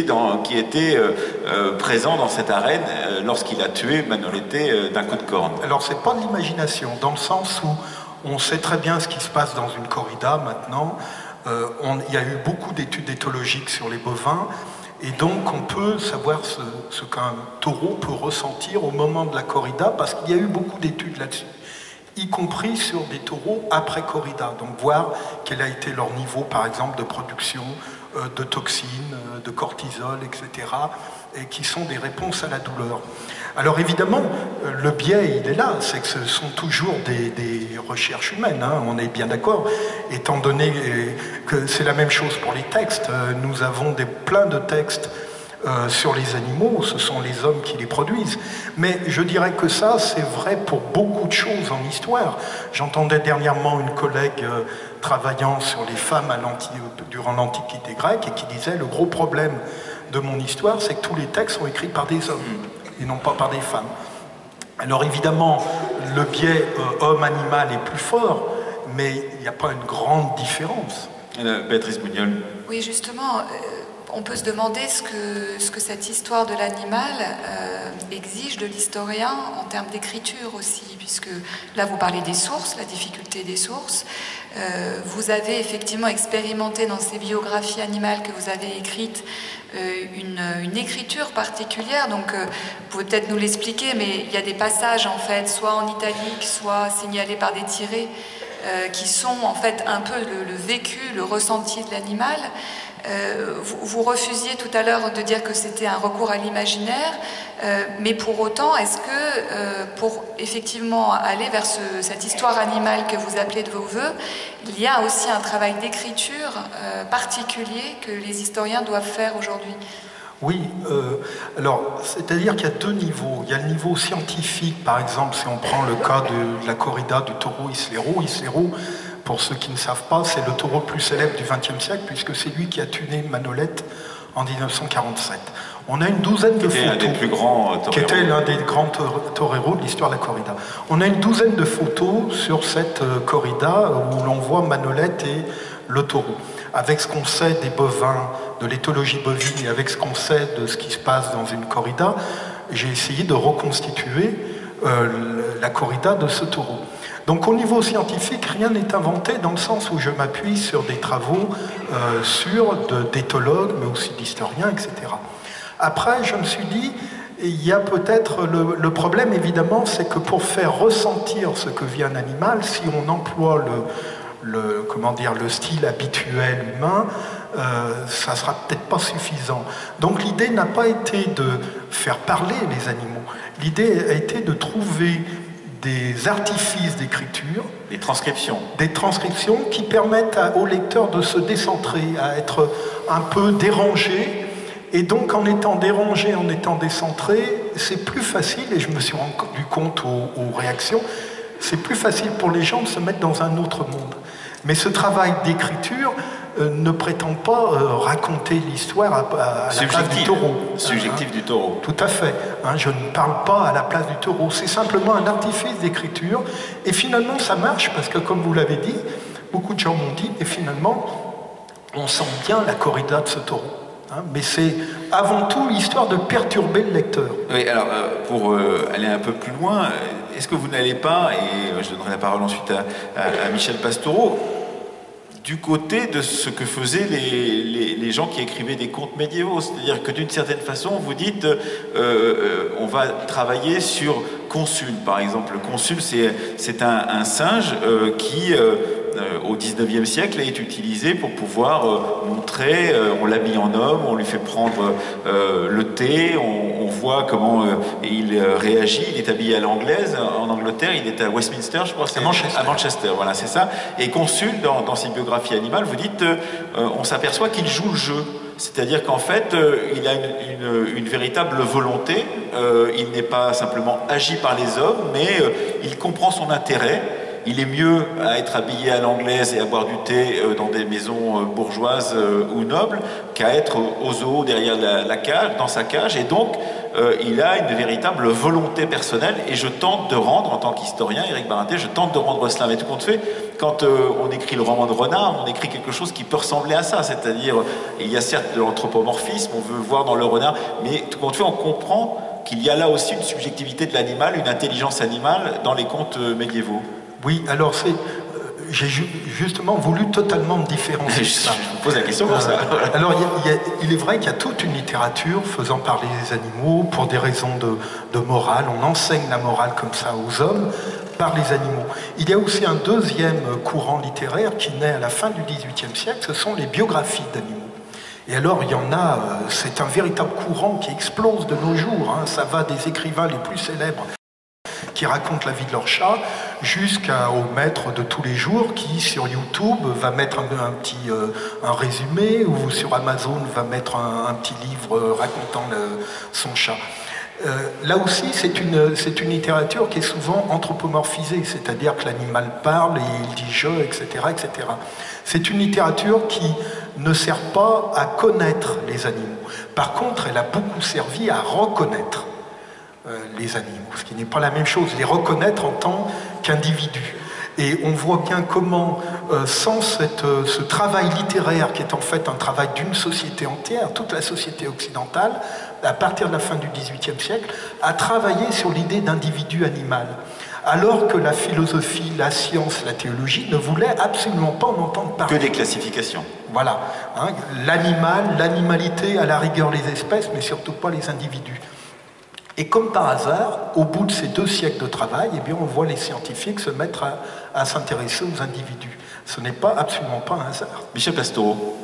présents dans cette arène lorsqu'il a tué Manolete d'un coup de corne. Alors, c'est pas de l'imagination, dans le sens où on sait très bien ce qui se passe dans une corrida maintenant. Il y a eu beaucoup d'études éthologiques sur les bovins, et donc on peut savoir ce qu'un taureau peut ressentir au moment de la corrida, parce qu'il y a eu beaucoup d'études là-dessus, y compris sur des taureaux après corrida. Donc voir quel a été leur niveau, par exemple, de production de toxines, de cortisol, etc., et qui sont des réponses à la douleur. Alors évidemment, le biais, il est là, c'est que ce sont toujours des recherches humaines, hein, on est bien d'accord, étant donné que c'est la même chose pour les textes. Nous avons plein de textes sur les animaux, ce sont les hommes qui les produisent. Mais je dirais que ça, c'est vrai pour beaucoup de choses en histoire. J'entendais dernièrement une collègue travaillant sur les femmes durant l'Antiquité grecque et qui disait: le gros problème de mon histoire, c'est que tous les textes sont écrits par des hommes et non pas par des femmes. Alors évidemment, le biais homme-animal est plus fort, mais il n'y a pas une grande différence. Béatrice Bougnol. Oui, justement, on peut se demander ce que cette histoire de l'animal exige de l'historien en termes d'écriture aussi, puisque là vous parlez des sources, la difficulté des sources. Vous avez effectivement expérimenté dans ces biographies animales que vous avez écrites une écriture particulière, donc vous pouvez peut-être nous l'expliquer, mais il y a des passages en fait, soit en italique, soit signalés par des tirets, qui sont en fait un peu le vécu, le ressenti de l'animal. Vous refusiez tout à l'heure de dire que c'était un recours à l'imaginaire, mais pour autant, est-ce que pour effectivement aller vers cette histoire animale que vous appelez de vos voeux, il y a aussi un travail d'écriture particulier que les historiens doivent faire aujourd'hui? Oui, alors, c'est-à-dire qu'il y a deux niveaux. Il y a le niveau scientifique, par exemple, si on prend le cas de la corrida du taureau Islero. Islero, pour ceux qui ne savent pas, c'est le taureau le plus célèbre du XXe siècle, puisque c'est lui qui a tué Manolete en 1947. On a une douzaine de photos. Qui était l'un des grands toreros de l'histoire de la corrida. On a une douzaine de photos sur cette corrida où l'on voit Manolete et le taureau. Avec ce qu'on sait des bovins, de l'éthologie bovine, et avec ce qu'on sait de ce qui se passe dans une corrida, j'ai essayé de reconstituer la corrida de ce taureau. Donc au niveau scientifique, rien n'est inventé dans le sens où je m'appuie sur des travaux d'éthologues, mais aussi d'historiens, etc. Après, je me suis dit, il y a peut-être le problème, évidemment, c'est que pour faire ressentir ce que vit un animal, si on emploie le style habituel humain, ça sera peut-être pas suffisant. Donc l'idée n'a pas été de faire parler les animaux. L'idée a été de trouver des artifices d'écriture. Des transcriptions. Des transcriptions qui permettent au lecteur de se décentrer, à être un peu dérangé. Et donc, en étant dérangé, en étant décentré, c'est plus facile, et je me suis rendu compte aux réactions, c'est plus facile pour les gens de se mettre dans un autre monde. Mais ce travail d'écriture ne prétend pas raconter l'histoire à la place du taureau. Subjectif du taureau. Tout à fait. Je ne parle pas à la place du taureau. C'est simplement un artifice d'écriture. Et finalement, ça marche parce que, comme vous l'avez dit, beaucoup de gens m'ont dit, et finalement, on sent bien la corrida de ce taureau. Mais c'est avant tout l'histoire de perturber le lecteur. Oui, alors pour aller un peu plus loin, est-ce que vous n'allez pas, et je donnerai la parole ensuite à Michel Pastoureau, du côté de ce que faisaient les gens qui écrivaient des contes médiévaux, c'est-à-dire que d'une certaine façon, vous dites, on va travailler sur Consul, par exemple. Le Consul, c'est un singe qui, au XIXe siècle, est utilisé pour pouvoir montrer, on l'habille en homme, on lui fait prendre le thé, on voit comment il réagit, il est habillé à l'anglaise, en Angleterre, il est à Westminster, je crois, à Manchester, voilà, c'est ça. Et Consul, dans ses biographies animales, vous dites, on s'aperçoit qu'il joue le jeu. C'est-à-dire qu'en fait, il a une véritable volonté, il n'est pas simplement agi par les hommes, mais il comprend son intérêt. Il est mieux à être habillé à l'anglaise et à boire du thé dans des maisons bourgeoises ou nobles qu'à être au zoo derrière la cage, dans sa cage. Et donc, il a une véritable volonté personnelle. Et je tente de rendre, en tant qu'historien, Éric Barinter, je tente de rendre cela. Mais tout compte fait, quand on écrit le roman de Renard, on écrit quelque chose qui peut ressembler à ça. C'est-à-dire, il y a certes de l'anthropomorphisme, on veut voir dans le renard, mais tout compte fait, on comprend qu'il y a là aussi une subjectivité de l'animal, une intelligence animale dans les contes médiévaux. Oui, alors j'ai justement voulu totalement me différencier. Je vous pose la question pour ça. Alors il est vrai qu'il y a toute une littérature faisant parler des animaux pour des raisons de morale. On enseigne la morale comme ça aux hommes par les animaux. Il y a aussi un deuxième courant littéraire qui naît à la fin du XVIIIe siècle, ce sont les biographies d'animaux. Et alors, il y en a, c'est un véritable courant qui explose de nos jours. Ça va des écrivains les plus célèbres qui racontent la vie de leur chat, jusqu'au maître de tous les jours qui, sur YouTube, va mettre un résumé, ou sur Amazon va mettre un petit livre racontant son chat. Là aussi, c'est une littérature qui est souvent anthropomorphisée, c'est-à-dire que l'animal parle et il dit « je », etc., etc. C'est une littérature qui ne sert pas à connaître les animaux. Par contre, elle a beaucoup servi à reconnaître les animaux, ce qui n'est pas la même chose, les reconnaître en tant qu'individus. Et on voit bien comment, sans ce travail littéraire, qui est en fait un travail d'une société entière, toute la société occidentale, à partir de la fin du XVIIIe siècle, a travaillé sur l'idée d'individu animal. Alors que la philosophie, la science, la théologie ne voulaient absolument pas en entendre parler. Que des classifications. Voilà. L'animal, l'animalité, à la rigueur les espèces, mais surtout pas les individus. Et comme par hasard, au bout de ces 2 siècles de travail, eh bien, on voit les scientifiques se mettre à s'intéresser aux individus. Ce n'est absolument pas un hasard. Michel Pastoureau.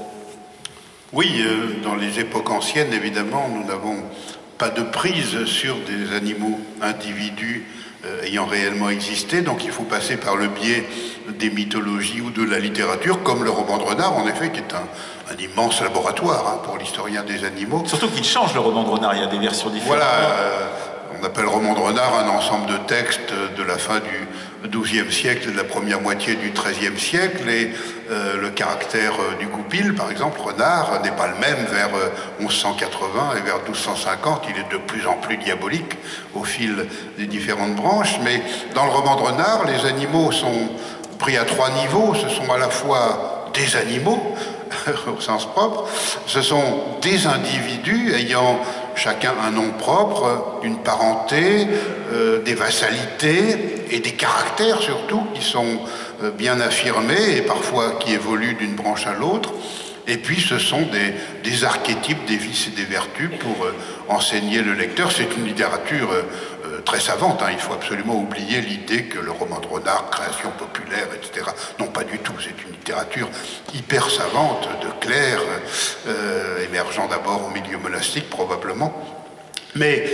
Oui, dans les époques anciennes, évidemment, nous n'avons pas de prise sur des animaux, individus ayant réellement existé, donc il faut passer par le biais des mythologies ou de la littérature, comme le roman de Renard, en effet, qui est un immense laboratoire pour l'historien des animaux. Surtout qu'il change le roman de Renard, il y a des versions différentes. Voilà, on appelle roman de Renard un ensemble de textes de la fin du XIIe siècle et de la première moitié du XIIIe siècle, et le caractère du goupil, par exemple, Renard, n'est pas le même vers 1180 et vers 1250, il est de plus en plus diabolique au fil des différentes branches, mais dans le roman de Renard, les animaux sont pris à 3 niveaux, ce sont à la fois des animaux, au sens propre, ce sont des individus ayant chacun un nom propre, une parenté, des vassalités et des caractères surtout qui sont bien affirmés et parfois qui évoluent d'une branche à l'autre. Et puis ce sont des archétypes des vices et des vertus pour enseigner le lecteur. C'est une littérature très savante, il faut absolument oublier l'idée que le roman de Renard, création populaire, etc. Non, pas du tout, c'est une littérature hyper savante, de clercs, émergeant d'abord au milieu monastique probablement. Mais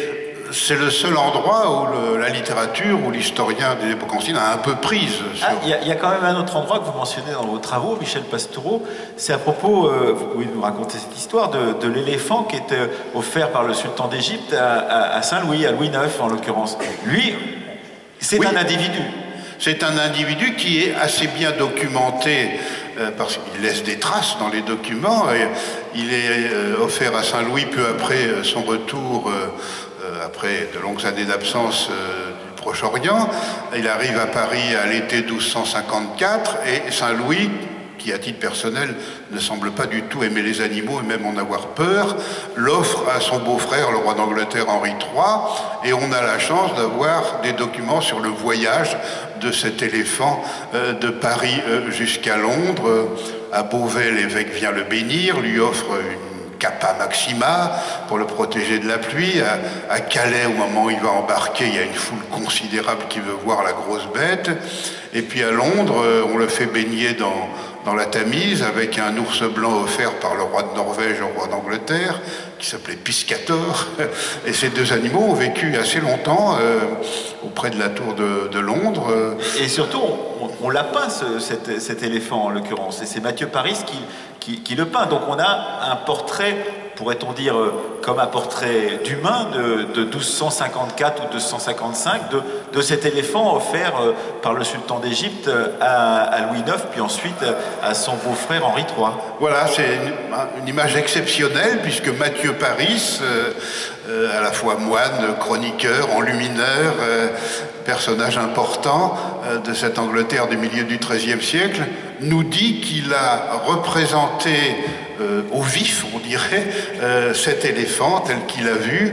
c'est le seul endroit où la littérature, où l'historien de l'époque ancienne a un peu prise. Il y a quand même un autre endroit que vous mentionnez dans vos travaux, Michel Pastoureau, c'est à propos, vous pouvez nous raconter cette histoire, de l'éléphant qui était offert par le sultan d'Égypte à Saint-Louis, à Louis IX en l'occurrence. Lui, c'est un individu. C'est un individu qui est assez bien documenté parce qu'il laisse des traces dans les documents. Il est offert à Saint-Louis peu après son retour, après de longues années d'absence du Proche-Orient. Il arrive à Paris à l'été 1254 et Saint-Louis, qui à titre personnel ne semble pas du tout aimer les animaux et même en avoir peur, l'offre à son beau-frère, le roi d'Angleterre Henri III, et on a la chance d'avoir des documents sur le voyage de cet éléphant de Paris jusqu'à Londres. À Beauvais, l'évêque vient le bénir, lui offre une capa maxima pour le protéger de la pluie. À Calais, au moment où il va embarquer, il y a une foule considérable qui veut voir la grosse bête. Et puis à Londres, on le fait baigner dans la Tamise avec un ours blanc offert par le roi de Norvège au roi d'Angleterre, qui s'appelait Piscator. Et ces deux animaux ont vécu assez longtemps auprès de la tour de Londres. Et surtout, on l'a peint, cet éléphant en l'occurrence. Et c'est Mathieu Paris qui le peint. Donc on a un portrait, pourrait-on dire, comme un portrait d'humain de 1254 ou 1255 de cet éléphant offert par le sultan d'Égypte à Louis IX, puis ensuite à son beau-frère Henri III. Voilà, c'est une image exceptionnelle, puisque Mathieu Paris, à la fois moine, chroniqueur, enlumineur, personnage important de cette Angleterre du milieu du XIIIe siècle, nous dit qu'il a représenté au vif, on dirait, cet éléphant tel qu'il a vu,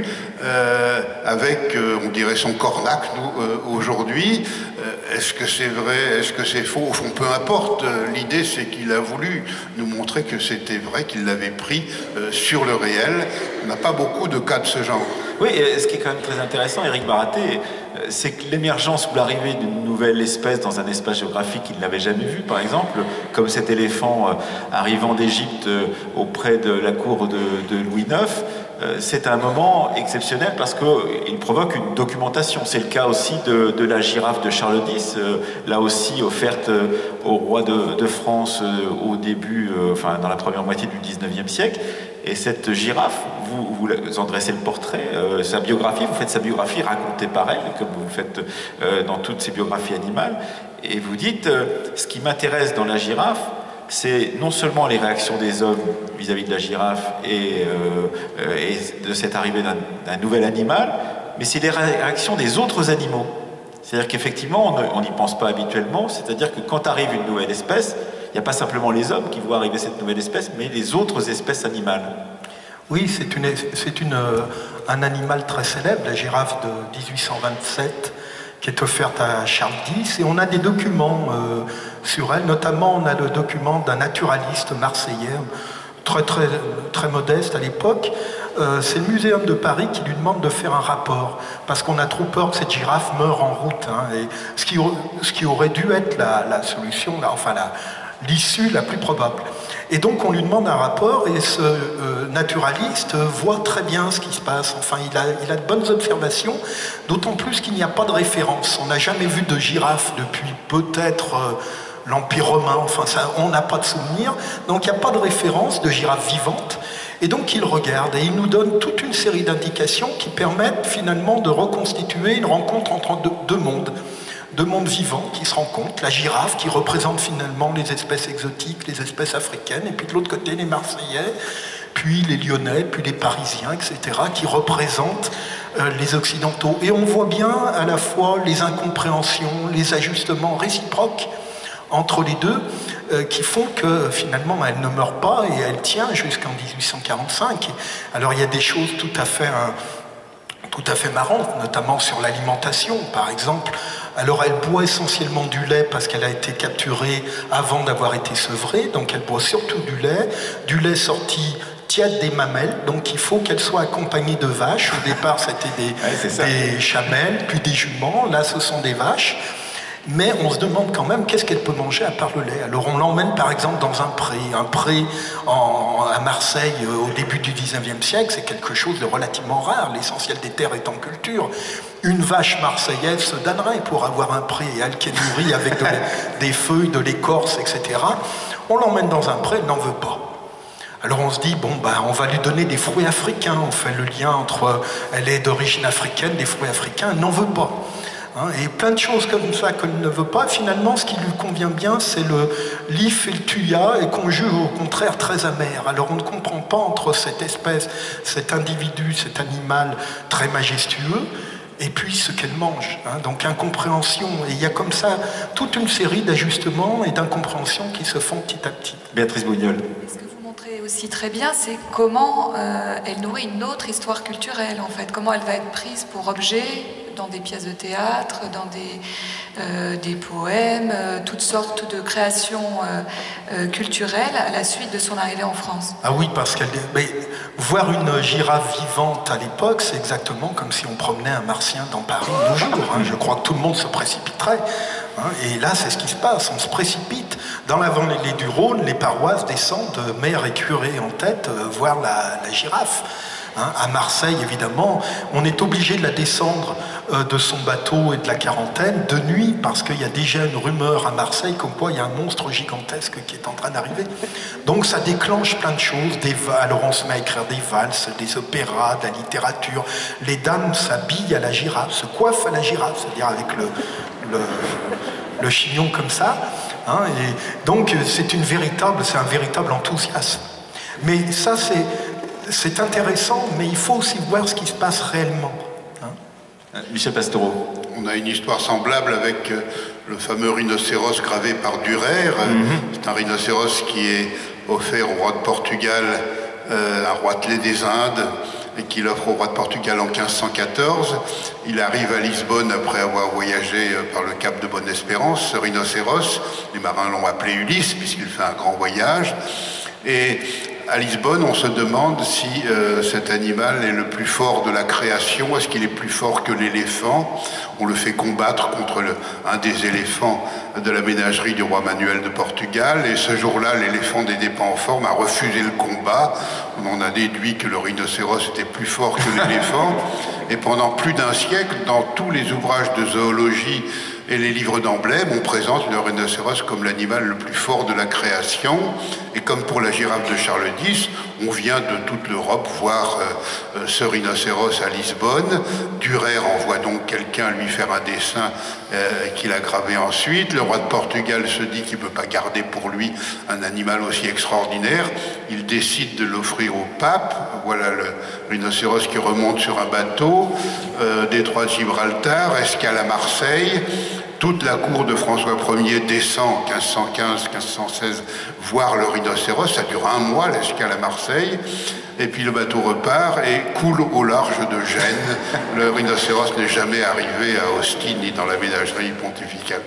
avec, on dirait, son cornac, nous, aujourd'hui. Est-ce que c'est vrai, est-ce que c'est faux? Au fond, peu importe. L'idée, c'est qu'il a voulu nous montrer que c'était vrai, qu'il l'avait pris sur le réel. On n'a pas beaucoup de cas de ce genre. Oui, et ce qui est quand même très intéressant, Éric Baraté, c'est que l'émergence ou l'arrivée d'une nouvelle espèce dans un espace géographique qu'il n'avait jamais vu, par exemple, comme cet éléphant arrivant d'Égypte auprès de la cour de Louis IX, c'est un moment exceptionnel parce qu'il provoque une documentation. C'est le cas aussi de la girafe de Charles X, là aussi offerte au roi de France au début, enfin dans la première moitié du XIXe siècle. Et cette girafe, vous en dressez le portrait, sa biographie, vous faites sa biographie racontée par elle, comme vous le faites dans toutes ses biographies animales, et vous dites, ce qui m'intéresse dans la girafe, c'est non seulement les réactions des hommes vis-à-vis de la girafe et de cette arrivée d'un nouvel animal, mais c'est les réactions des autres animaux. C'est-à-dire qu'effectivement, on n'y pense pas habituellement, c'est-à-dire que quand arrive une nouvelle espèce, il n'y a pas simplement les hommes qui voient arriver cette nouvelle espèce, mais les autres espèces animales. Oui, c'est un animal très célèbre, la girafe de 1827, qui est offerte à Charles X, et on a des documents sur elle, notamment on a le document d'un naturaliste marseillais, très modeste à l'époque. C'est le Muséum de Paris qui lui demande de faire un rapport, parce qu'on a trop peur que cette girafe meure en route, hein, et ce qui aurait dû être la solution, l'issue la plus probable. Et donc on lui demande un rapport, et ce naturaliste voit très bien ce qui se passe. Enfin, il a de bonnes observations, d'autant plus qu'il n'y a pas de référence. On n'a jamais vu de girafe depuis peut-être l'Empire romain, enfin on n'a pas de souvenir, donc il n'y a pas de référence de girafe vivante. Et donc il regarde et il nous donne toute une série d'indications qui permettent finalement de reconstituer une rencontre entre deux mondes vivants qui se rencontrent, la girafe qui représente finalement les espèces exotiques, les espèces africaines, et puis de l'autre côté les Marseillais, puis les Lyonnais, puis les Parisiens, etc., qui représentent les Occidentaux. Et on voit bien à la fois les incompréhensions, les ajustements réciproques entre les deux, qui font que finalement elle ne meurt pas et elle tient jusqu'en 1845. Alors il y a des choses tout à fait marrantes, notamment sur l'alimentation, par exemple. Alors elle boit essentiellement du lait parce qu'elle a été capturée avant d'avoir été sevrée, donc elle boit surtout du lait sorti tiède des mamelles, donc il faut qu'elle soit accompagnée de vaches. Au départ c'était des chamelles, puis des juments, là ce sont des vaches. mais on se demande quand même qu'est-ce qu'elle peut manger à part le lait. Alors on l'emmène par exemple dans un pré à Marseille au début du 19e siècle, c'est quelque chose de relativement rare, l'essentiel des terres est en culture. Une vache marseillaise se damnerait pour avoir un pré et elle qui est nourrie avec des feuilles, de l'écorce, etc. On l'emmène dans un pré, elle n'en veut pas. Alors on se dit, bon, ben, on va lui donner des fruits africains, on fait le lien entre, elle est d'origine africaine, des fruits africains, elle n'en veut pas. Hein, et plein de choses comme ça qu'elle ne veut pas. Finalement, ce qui lui convient bien, c'est le lif et le thuya, et qu'on juge au contraire très amer. Alors on ne comprend pas entre cette espèce, cet individu, cet animal très majestueux, et puis ce qu'elle mange. Hein, donc incompréhension. Et il y a comme ça toute une série d'ajustements et d'incompréhensions qui se font petit à petit. Béatrice Bougnol. Aussi très bien, c'est comment elle nourrit une autre histoire culturelle, en fait. Comment elle va être prise pour objet dans des pièces de théâtre, dans des poèmes, toutes sortes de créations culturelles à la suite de son arrivée en France. Ah oui, parce qu'elle... voir une girafe vivante à l'époque, c'est exactement comme si on promenait un martien dans Paris de jour. Hein. Je crois que tout le monde se précipiterait. Hein. Et là, c'est ce qui se passe. On se précipite. Dans la vallée du Rhône, les paroisses descendent, maire et curé en tête, voir la girafe. Hein, à Marseille, évidemment, on est obligé de la descendre de son bateau et de la quarantaine de nuit, parce qu'il y a déjà une rumeur à Marseille comme quoi il y a un monstre gigantesque qui est en train d'arriver. Donc ça déclenche plein de choses. Alors on se met à écrire des valses, des opéras, de la littérature. Les dames s'habillent à la girafe, se coiffent à la girafe, c'est-à-dire avec le chignon comme ça. Hein, et donc c'est un véritable enthousiasme. Mais ça c'est intéressant, mais il faut aussi voir ce qui se passe réellement. Hein. Michel Pastoureau. On a une histoire semblable avec le fameux rhinocéros gravé par Durer. C'est un rhinocéros qui est offert au roi de Portugal, un roitelet des Indes, et qu'il offre au roi de Portugal en 1514. Il arrive à Lisbonne après avoir voyagé par le cap de Bonne-Espérance. Ce rhinocéros, les marins l'ont appelé Ulysse, puisqu'il fait un grand voyage. Et à Lisbonne, on se demande si cet animal est le plus fort de la création. Est-ce qu'il est plus fort que l'éléphant? On le fait combattre contre un des éléphants de la ménagerie du roi Manuel de Portugal. Et ce jour-là, l'éléphant n'était pas en forme, a refusé le combat. On en a déduit que le rhinocéros était plus fort que l'éléphant. Et pendant plus d'un siècle, dans tous les ouvrages de zoologie et les livres d'emblèmes, on présente le rhinocéros comme l'animal le plus fort de la création. Et comme pour la girafe de Charles X, on vient de toute l'Europe voir ce rhinocéros à Lisbonne. Durer envoie donc quelqu'un lui faire un dessin qu'il a gravé ensuite. Le roi de Portugal se dit qu'il ne peut pas garder pour lui un animal aussi extraordinaire. Il décide de l'offrir au pape. Voilà le rhinocéros qui remonte sur un bateau, détroit de Gibraltar, escale à Marseille. Toute la cour de François Ier descend en 1515-1516 voir le rhinocéros. Ça dure un mois, l'escale à Marseille. Et puis le bateau repart et coule au large de Gênes. Le rhinocéros n'est jamais arrivé à Austin ni dans la ménagerie pontificale.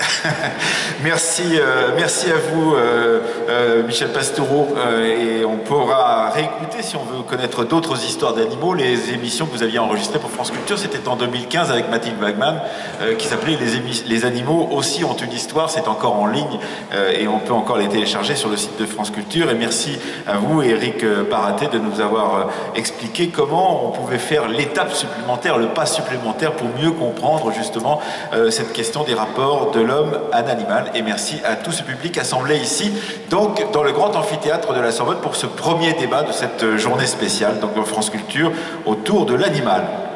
Merci à vous, Michel Pastoureau. Et on pourra réécouter, si on veut connaître d'autres histoires d'animaux, les émissions que vous aviez enregistrées pour France Culture. C'était en 2015 avec Mathilde Wagman, qui s'appelait Les animaux aussi ont une histoire. C'est encore en ligne et on peut encore les télécharger sur le site de France Culture. Et merci à vous, Éric Baraté, de nous avoir expliqué comment on pouvait faire l'étape supplémentaire, le pas supplémentaire pour mieux comprendre justement cette question des rapports de l'homme à l'animal. Et merci à tout ce public assemblé ici, donc dans le grand amphithéâtre de la Sorbonne pour ce premier débat de cette journée spéciale, donc dans France Culture, autour de l'animal.